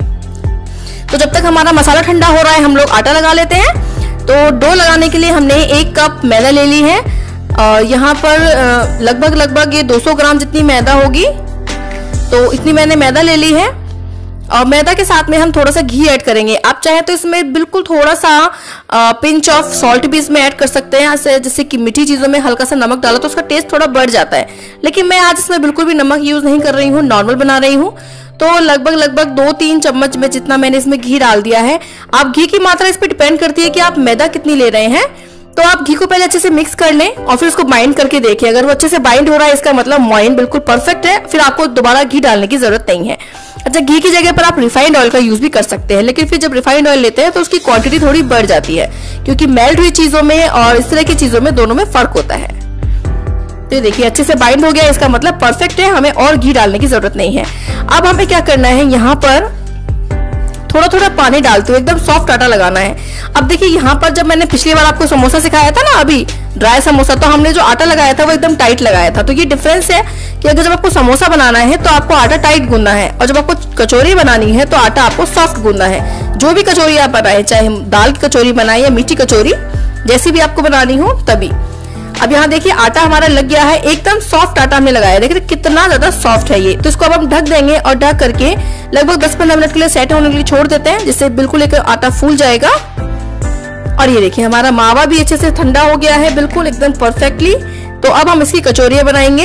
तो जब तक हमारा मसाला ठंडा हो रहा है हम लोग आटा लगा लेते हैं। तो डो लगाने के लिए हमने एक कप मैदा ले ली है और यहाँ पर लगभग लगभग ये दो सौ ग्राम जितनी मैदा होगी, तो इतनी मैंने मैदा ले ली है। और मैदा के साथ में हम थोड़ा सा घी ऐड करेंगे। आप चाहे तो इसमें बिल्कुल थोड़ा सा पिंच ऑफ सॉल्ट भी इसमें ऐड कर सकते हैं, जैसे कि मीठी चीजों में हल्का सा नमक डालो तो उसका टेस्ट थोड़ा बढ़ जाता है, लेकिन मैं आज इसमें बिल्कुल भी नमक यूज नहीं कर रही हूँ, नॉर्मल बना रही हूँ। तो लगभग लगभग दो तीन चम्मच में जितना मैंने इसमें घी डाल दिया है। आप घी की मात्रा इस पर डिपेंड करती है कि आप मैदा कितनी ले रहे हैं। तो आप घी को पहले अच्छे से मिक्स कर लें और फिर उसको बाइंड करके देखिए, अगर वो अच्छे से बाइंड हो रहा है इसका मतलब मॉइन बिल्कुल परफेक्ट है, फिर आपको दोबारा घी डालने की जरूरत नहीं है। अच्छा, घी की जगह पर आप रिफाइंड ऑयल का यूज भी कर सकते हैं, लेकिन फिर जब रिफाइंड ऑयल लेते हैं तो उसकी क्वांटिटी थोड़ी बढ़ जाती है, क्योंकि मेल्ट हुई चीजों में और इस तरह की चीजों में दोनों में फर्क होता है। तो देखिए अच्छे से बाइंड हो गया, इसका मतलब परफेक्ट है, हमें और घी डालने की जरूरत नहीं है। अब हमें क्या करना है, यहाँ पर थोड़ा थोड़ा पानी डालते हुए एकदम सॉफ्ट आटा लगाना है। अब देखिए यहाँ पर जब मैंने पिछली बार आपको समोसा सिखाया था ना, अभी ड्राई समोसा, तो हमने जो आटा लगाया था वो एकदम टाइट लगाया था। तो ये डिफरेंस है कि अगर जब आपको समोसा बनाना है तो आपको आटा टाइट गूंदना है, और जब आपको कचौरी बनानी है तो आटा आपको सॉफ्ट गूंदना है। जो भी कचौरी आप बनाए, चाहे दाल की कचौरी बनाए या मीठी कचौरी, जैसी भी आपको बनानी हो तभी। अब यहाँ देखिए आटा हमारा लग गया है, एकदम सॉफ्ट आटा हमने लगाया, देखिए कितना ज्यादा सॉफ्ट है ये। तो इसको अब हम ढक देंगे और ढक करके लगभग दस पंद्रह मिनट के लिए सेट होने के लिए छोड़ देते हैं, जिससे बिल्कुल एक आटा फूल जाएगा। और ये देखिए हमारा मावा भी अच्छे से ठंडा हो गया है, बिल्कुल एकदम परफेक्टली। तो अब हम इसकी कचौरियां बनाएंगे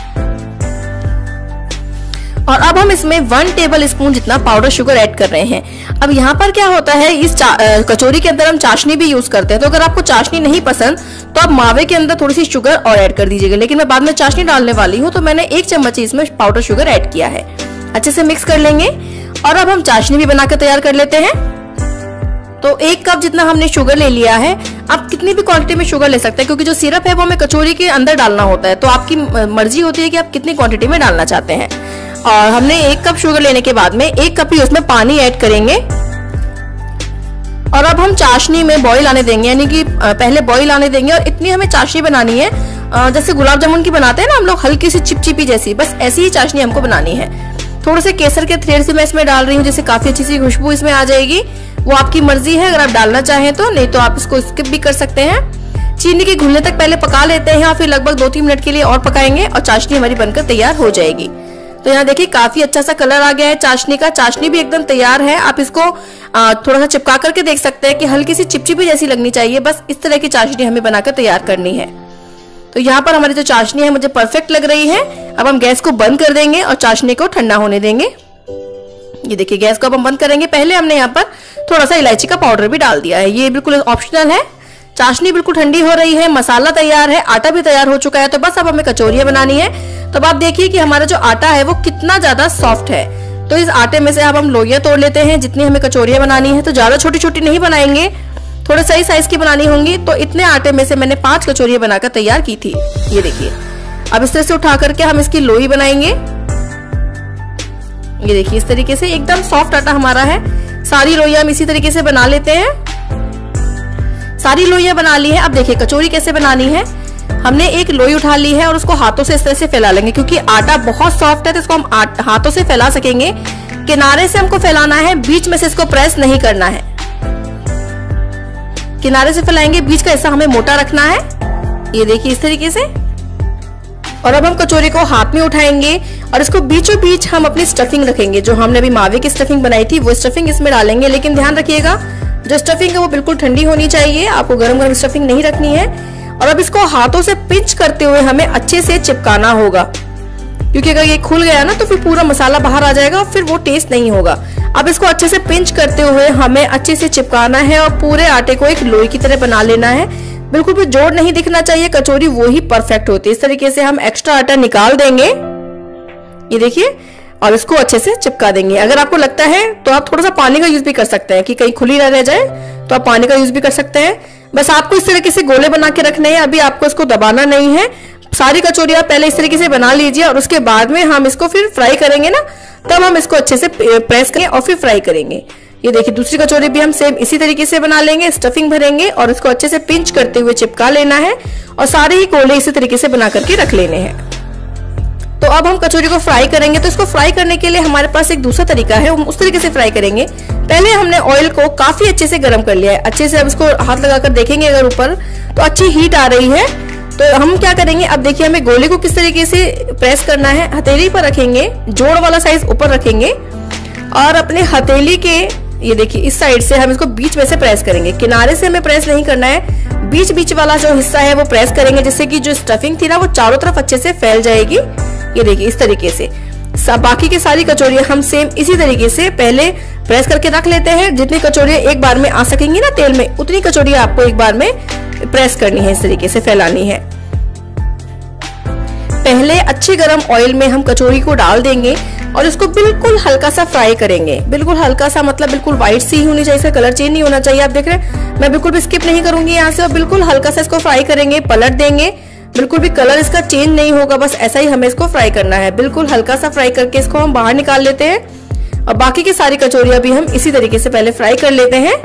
और अब हम इसमें वन टेबल स्पून जितना पाउडर शुगर ऐड कर रहे हैं। अब यहाँ पर क्या होता है, इस कचौरी के अंदर हम चाशनी भी यूज करते हैं, तो अगर आपको चाशनी नहीं पसंद तो आप मावे के अंदर थोड़ी सी शुगर और ऐड कर दीजिएगा, लेकिन मैं बाद में चाशनी डालने वाली हूँ तो मैंने एक चम्मच इसमें पाउडर शुगर ऐड किया है। अच्छे से मिक्स कर लेंगे और अब हम चाशनी भी बनाकर तैयार कर लेते हैं। तो एक कप जितना हमने शुगर ले लिया है। आप कितनी भी क्वांटिटी में शुगर ले सकते हैं, क्योंकि जो सिरप है वो हमें कचौरी के अंदर डालना होता है, तो आपकी मर्जी होती है कि आप कितनी क्वांटिटी में डालना चाहते हैं। और हमने एक कप शुगर लेने के बाद में एक कप ही उसमें पानी ऐड करेंगे और अब हम चाशनी में बॉईल आने देंगे, यानी कि पहले बॉईल आने देंगे। और इतनी हमें चाशनी बनानी है जैसे गुलाब जामुन की बनाते हैं ना हम लोग, हल्की सी चिपचिपी जैसी, बस ऐसी ही चाशनी हमको बनानी है। थोड़े से केसर के थ्रेड से मैं इसमें डाल रही हूँ, जिससे काफी अच्छी सी खुशबू इसमें आ जाएगी। वो आपकी मर्जी है, अगर आप डालना चाहें तो, नहीं तो आप इसको स्किप भी कर सकते हैं। चीनी के घुलने तक पहले पका लेते हैं और फिर लगभग दो तीन मिनट के लिए और पकाएंगे और चाशनी हमारी बनकर तैयार हो जाएगी। तो यहाँ देखिए काफी अच्छा सा कलर आ गया है चाशनी का, चाशनी भी एकदम तैयार है। आप इसको आ, थोड़ा सा चिपका करके देख सकते हैं कि हल्की सी चिपचिपी जैसी लगनी चाहिए, बस इस तरह की चाशनी हमें बनाकर तैयार करनी है। तो यहाँ पर हमारी जो चाशनी है मुझे परफेक्ट लग रही है। अब हम गैस को बंद कर देंगे और चाशनी को ठंडा होने देंगे। ये देखिए गैस को अब हम बंद करेंगे। पहले हमने यहाँ पर थोड़ा सा इलायची का पाउडर भी डाल दिया है, ये बिल्कुल ऑप्शनल है। चाशनी बिल्कुल ठंडी हो रही है, मसाला तैयार है, आटा भी तैयार हो चुका है, तो बस अब हमें कचौरियां बनानी है। तो अब आप देखिए कि हमारा जो आटा है वो कितना ज्यादा सॉफ्ट है। तो इस आटे में से अब हम लोइयां तोड़ लेते हैं, जितनी हमें कचौरियां बनानी है। तो ज्यादा छोटी छोटी नहीं बनाएंगे, थोड़े सही साइज की बनानी होंगी। तो इतने आटे में से मैंने पांच कचौरियां बनाकर तैयार की थी। ये देखिए अब इस तरह से उठा करके हम इसकी लोई बनाएंगे। ये देखिए इस तरीके से एकदम सॉफ्ट आटा हमारा है। सारी लोइयां हम इसी तरीके से बना लेते हैं। सारी लोइयां बना ली है। अब देखिए कचौरी कैसे बनानी है। हमने एक लोई उठा ली है और उसको हाथों से इस तरह से फैला लेंगे, क्योंकि आटा बहुत सॉफ्ट है तो इसको हम हाथों से फैला सकेंगे। किनारे से हमको फैलाना है, बीच में से इसको प्रेस नहीं करना है। किनारे से फैलाएंगे, बीच का हिस्सा हमें मोटा रखना है। ये देखिए इस तरीके से। और अब हम कचौरी को हाथ में उठाएंगे और इसको बीचों बीच हम अपनी स्टफिंग रखेंगे। जो हमने अभी मावे की स्टफिंग बनाई थी वो स्टफिंग इसमें डालेंगे, लेकिन ध्यान रखिएगा जो स्टफिंग है वो बिल्कुल ठंडी होनी चाहिए, आपको गरम गरम स्टफिंग नहीं रखनी है। और अब इसको हाथों से पिंच करते हुए हमें अच्छे से चिपकाना होगा, क्योंकि अगर ये खुल गया ना तो फिर पूरा मसाला बाहर आ जाएगा और फिर वो टेस्ट नहीं होगा। अब इसको अच्छे से पिंच करते हुए हमें अच्छे से चिपकाना है और पूरे आटे को एक लोई की तरह बना लेना है। बिल्कुल भी जोड़ नहीं दिखना चाहिए, कचौरी वो ही परफेक्ट होती है। इस तरीके से हम एक्स्ट्रा आटा निकाल देंगे, ये देखिए, और इसको अच्छे से चिपका देंगे। अगर आपको लगता है तो आप थोड़ा सा पानी का यूज भी कर सकते हैं कि कहीं खुली ना रह जाए, तो आप पानी का यूज भी कर सकते हैं। बस आपको इस तरीके से गोले बना के रखने हैं, अभी आपको इसको दबाना नहीं है। सारी कचौरी आप पहले इस तरीके से बना लीजिए और उसके बाद में हम इसको फिर फ्राई करेंगे ना, तब हम इसको अच्छे से प्रेस करेंगे और फिर फ्राई करेंगे। ये देखिए, दूसरी कचौरी भी हम सेम इसी तरीके से बना लेंगे। स्टफिंग भरेंगे और इसको अच्छे से पिंच करते हुए चिपका लेना है और सारे ही गोले इसी तरीके से बना करके रख लेने हैं। तो अब हम कचौरी को फ्राई करेंगे। तो इसको फ्राई करने के लिए हमारे पास एक दूसरा तरीका है, हम उस तरीके से फ्राई करेंगे। पहले हमने ऑयल को काफी अच्छे से गर्म कर लिया है, अच्छे से। अब इसको हाथ लगाकर देखेंगे अगर ऊपर तो अच्छी हीट आ रही है। तो हम क्या करेंगे, अब देखिए हमें गोले को किस तरीके से प्रेस करना है। हथेली पर रखेंगे, जोड़ वाला साइज ऊपर रखेंगे और अपने हथेली के, ये देखिए, इस साइड से हम इसको बीच में से प्रेस करेंगे। किनारे से हमें प्रेस नहीं करना है, बीच बीच वाला जो हिस्सा है वो प्रेस करेंगे, जिससे कि जो स्टफिंग थी ना वो चारों तरफ अच्छे से फैल जाएगी। ये देखिए, इस तरीके से सब बाकी की सारी कचौरियां हम सेम इसी तरीके से पहले प्रेस करके रख लेते हैं। जितनी कचौरियां एक बार में आ सकेंगी ना तेल में, उतनी कचौरियां आपको एक बार में प्रेस करनी है, इस तरीके से फैलानी है। पहले अच्छे गरम ऑयल में हम कचौरी को डाल देंगे और इसको बिल्कुल हल्का सा फ्राई करेंगे। बिल्कुल हल्का सा मतलब बिल्कुल व्हाइट सी ही होनी चाहिए, इसका कलर चेंज नहीं होना चाहिए। आप देख रहे हैं मैं बिल्कुल भी स्किप नहीं करूंगी यहाँ से, और बिल्कुल हल्का सा इसको फ्राई करेंगे, पलट देंगे। बिल्कुल भी कलर इसका चेंज नहीं होगा, बस ऐसा ही हमें इसको फ्राई करना है। बिल्कुल हल्का सा फ्राई करके इसको हम बाहर निकाल लेते हैं और बाकी की सारी कचौरियां भी हम इसी तरीके से पहले फ्राई कर लेते हैं।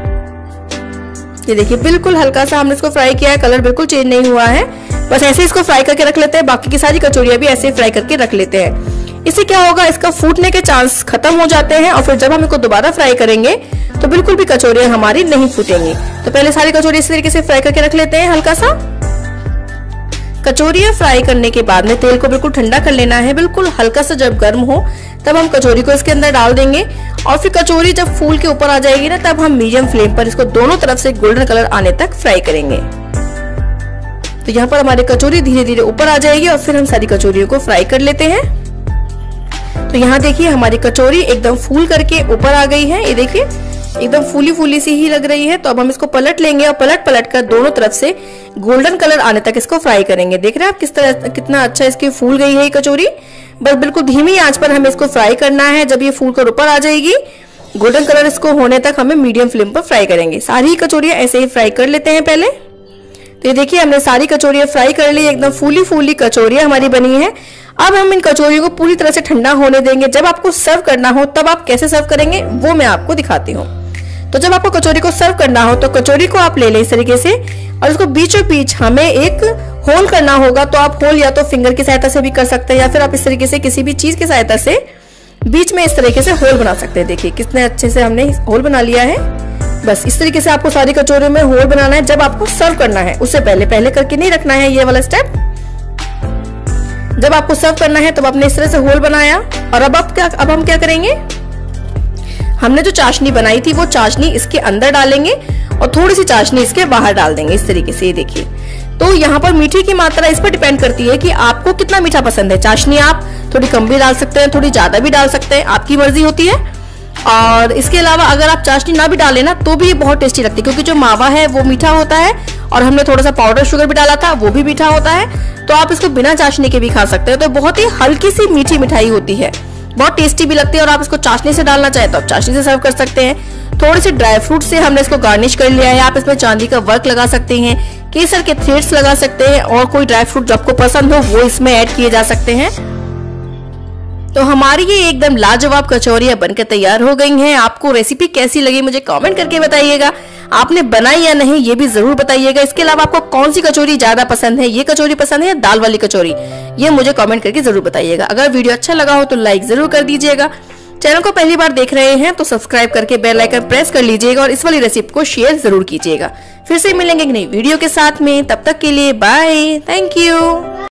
ये देखिए, बिल्कुल हल्का सा हमने इसको फ्राई किया है, कलर बिल्कुल चेंज नहीं हुआ है। बस ऐसे इसको फ्राई करके रख लेते हैं। बाकी की सारी कचौरियां भी ऐसे फ्राई करके रख लेते हैं। इससे क्या होगा, इसका फूटने के चांस खत्म हो जाते हैं और फिर जब हम इसको दोबारा फ्राई करेंगे तो बिल्कुल भी कचौरियां हमारी नहीं फूटेंगी। तो पहले सारी कचौरी इस तरीके से फ्राई करके रख लेते हैं हल्का सा। कचौरियां फ्राई करने के बाद में तेल को बिल्कुल ठंडा कर लेना है। बिल्कुल हल्का सा जब गर्म हो तब हम कचौरी को इसके अंदर डाल देंगे और फिर कचौरी जब फूल के ऊपर आ जाएगी ना, तब हम मीडियम फ्लेम पर इसको दोनों तरफ से गोल्डन कलर आने तक फ्राई करेंगे। तो यहाँ पर हमारी कचौरी धीरे धीरे ऊपर आ जाएगी और फिर हम सारी कचौरियों को फ्राई कर लेते हैं। तो यहाँ देखिए, हमारी कचौरी एकदम फूल करके ऊपर आ गई है। ये देखिए, एकदम फूली फूली सी ही लग रही है। तो अब हम इसको पलट लेंगे और पलट पलट कर दोनों तरफ से गोल्डन कलर आने तक इसको फ्राई करेंगे। देख रहे हैं आप किस तरह, कितना अच्छा इसकी फूल गई है ये कचौरी। बस बिल्कुल धीमी आंच पर हमें इसको फ्राई करना है। जब ये फूल कर ऊपर आ जाएगी, गोल्डन कलर इसको होने तक हमें मीडियम फ्लेम पर फ्राई करेंगे। सारी कचौरियां ऐसे ही फ्राई कर लेते हैं पहले। तो ये देखिए, हमने सारी कचौरियां फ्राई कर ली, एकदम फूली फूली कचौरियां हमारी बनी है। अब हम इन कचौरियों को पूरी तरह से ठंडा होने देंगे। जब आपको सर्व करना हो तब आप कैसे सर्व करेंगे वो मैं आपको दिखाती हूँ। तो जब आपको कचौरी को सर्व करना हो तो कचौरी को आप ले लें इस तरीके से और इसको बीचों बीच हमें एक होल करना होगा। तो आप होल या तो फिंगर की सहायता से भी कर सकते हैं या फिर आप इस तरीके से किसी भी चीज की सहायता से बीच में इस तरीके से होल बना सकते हैं। देखिए कितने अच्छे से हमने होल बना लिया है। बस इस तरीके से आपको सारी कचौरियों में होल बनाना है जब आपको सर्व करना है। उससे पहले पहले करके नहीं रखना है ये वाला स्टेप। जब आपको सर्व करना है तब आपने इस तरह से होल बनाया और अब आप क्या अब हम क्या करेंगे, हमने जो चाशनी बनाई थी वो चाशनी इसके अंदर डालेंगे और थोड़ी सी चाशनी इसके बाहर डाल देंगे इस तरीके से। ये देखिए, तो यहाँ पर मीठे की मात्रा इस पर डिपेंड करती है कि आपको कितना मीठा पसंद है। चाशनी आप थोड़ी कम भी डाल सकते हैं, थोड़ी ज्यादा भी डाल सकते हैं, आपकी मर्जी होती है। और इसके अलावा अगर आप चाशनी ना भी डालें ना तो भी बहुत टेस्टी लगती है, क्योंकि जो मावा है वो मीठा होता है और हमने थोड़ा सा पाउडर शुगर भी डाला था वो भी मीठा होता है। तो आप इसको बिना चाशनी के भी खा सकते हो। तो बहुत ही हल्की सी मीठी मिठाई होती है, बहुत टेस्टी भी लगती है। और आप इसको चाशनी से डालना चाहे तो आप चाशनी से सर्व कर सकते हैं। थोड़े से ड्राई फ्रूट से हमने इसको गार्निश कर लिया है। आप इसमें चांदी का वर्क लगा सकते हैं, केसर के थ्रेड्स लगा सकते हैं और कोई ड्राई फ्रूट जो आपको पसंद हो वो इसमें ऐड किए जा सकते हैं। तो हमारी ये एकदम लाजवाब कचौरियां बनकर तैयार हो गई हैं। आपको रेसिपी कैसी लगी मुझे कमेंट करके बताइएगा। आपने बनाई या नहीं ये भी जरूर बताइएगा। इसके अलावा आपको कौन सी कचौरी ज्यादा पसंद है, ये कचौरी पसंद है या दाल वाली कचौरी, ये मुझे कमेंट करके जरूर बताइएगा। अगर वीडियो अच्छा लगा हो तो लाइक जरूर कर दीजिएगा। चैनल को पहली बार देख रहे हैं तो सब्सक्राइब करके बेल आइकन प्रेस कर लीजिएगा और इस वाली रेसिपी को शेयर जरूर कीजिएगा। फिर से मिलेंगे एक नई वीडियो के साथ में, तब तक के लिए बाय, थैंक यू।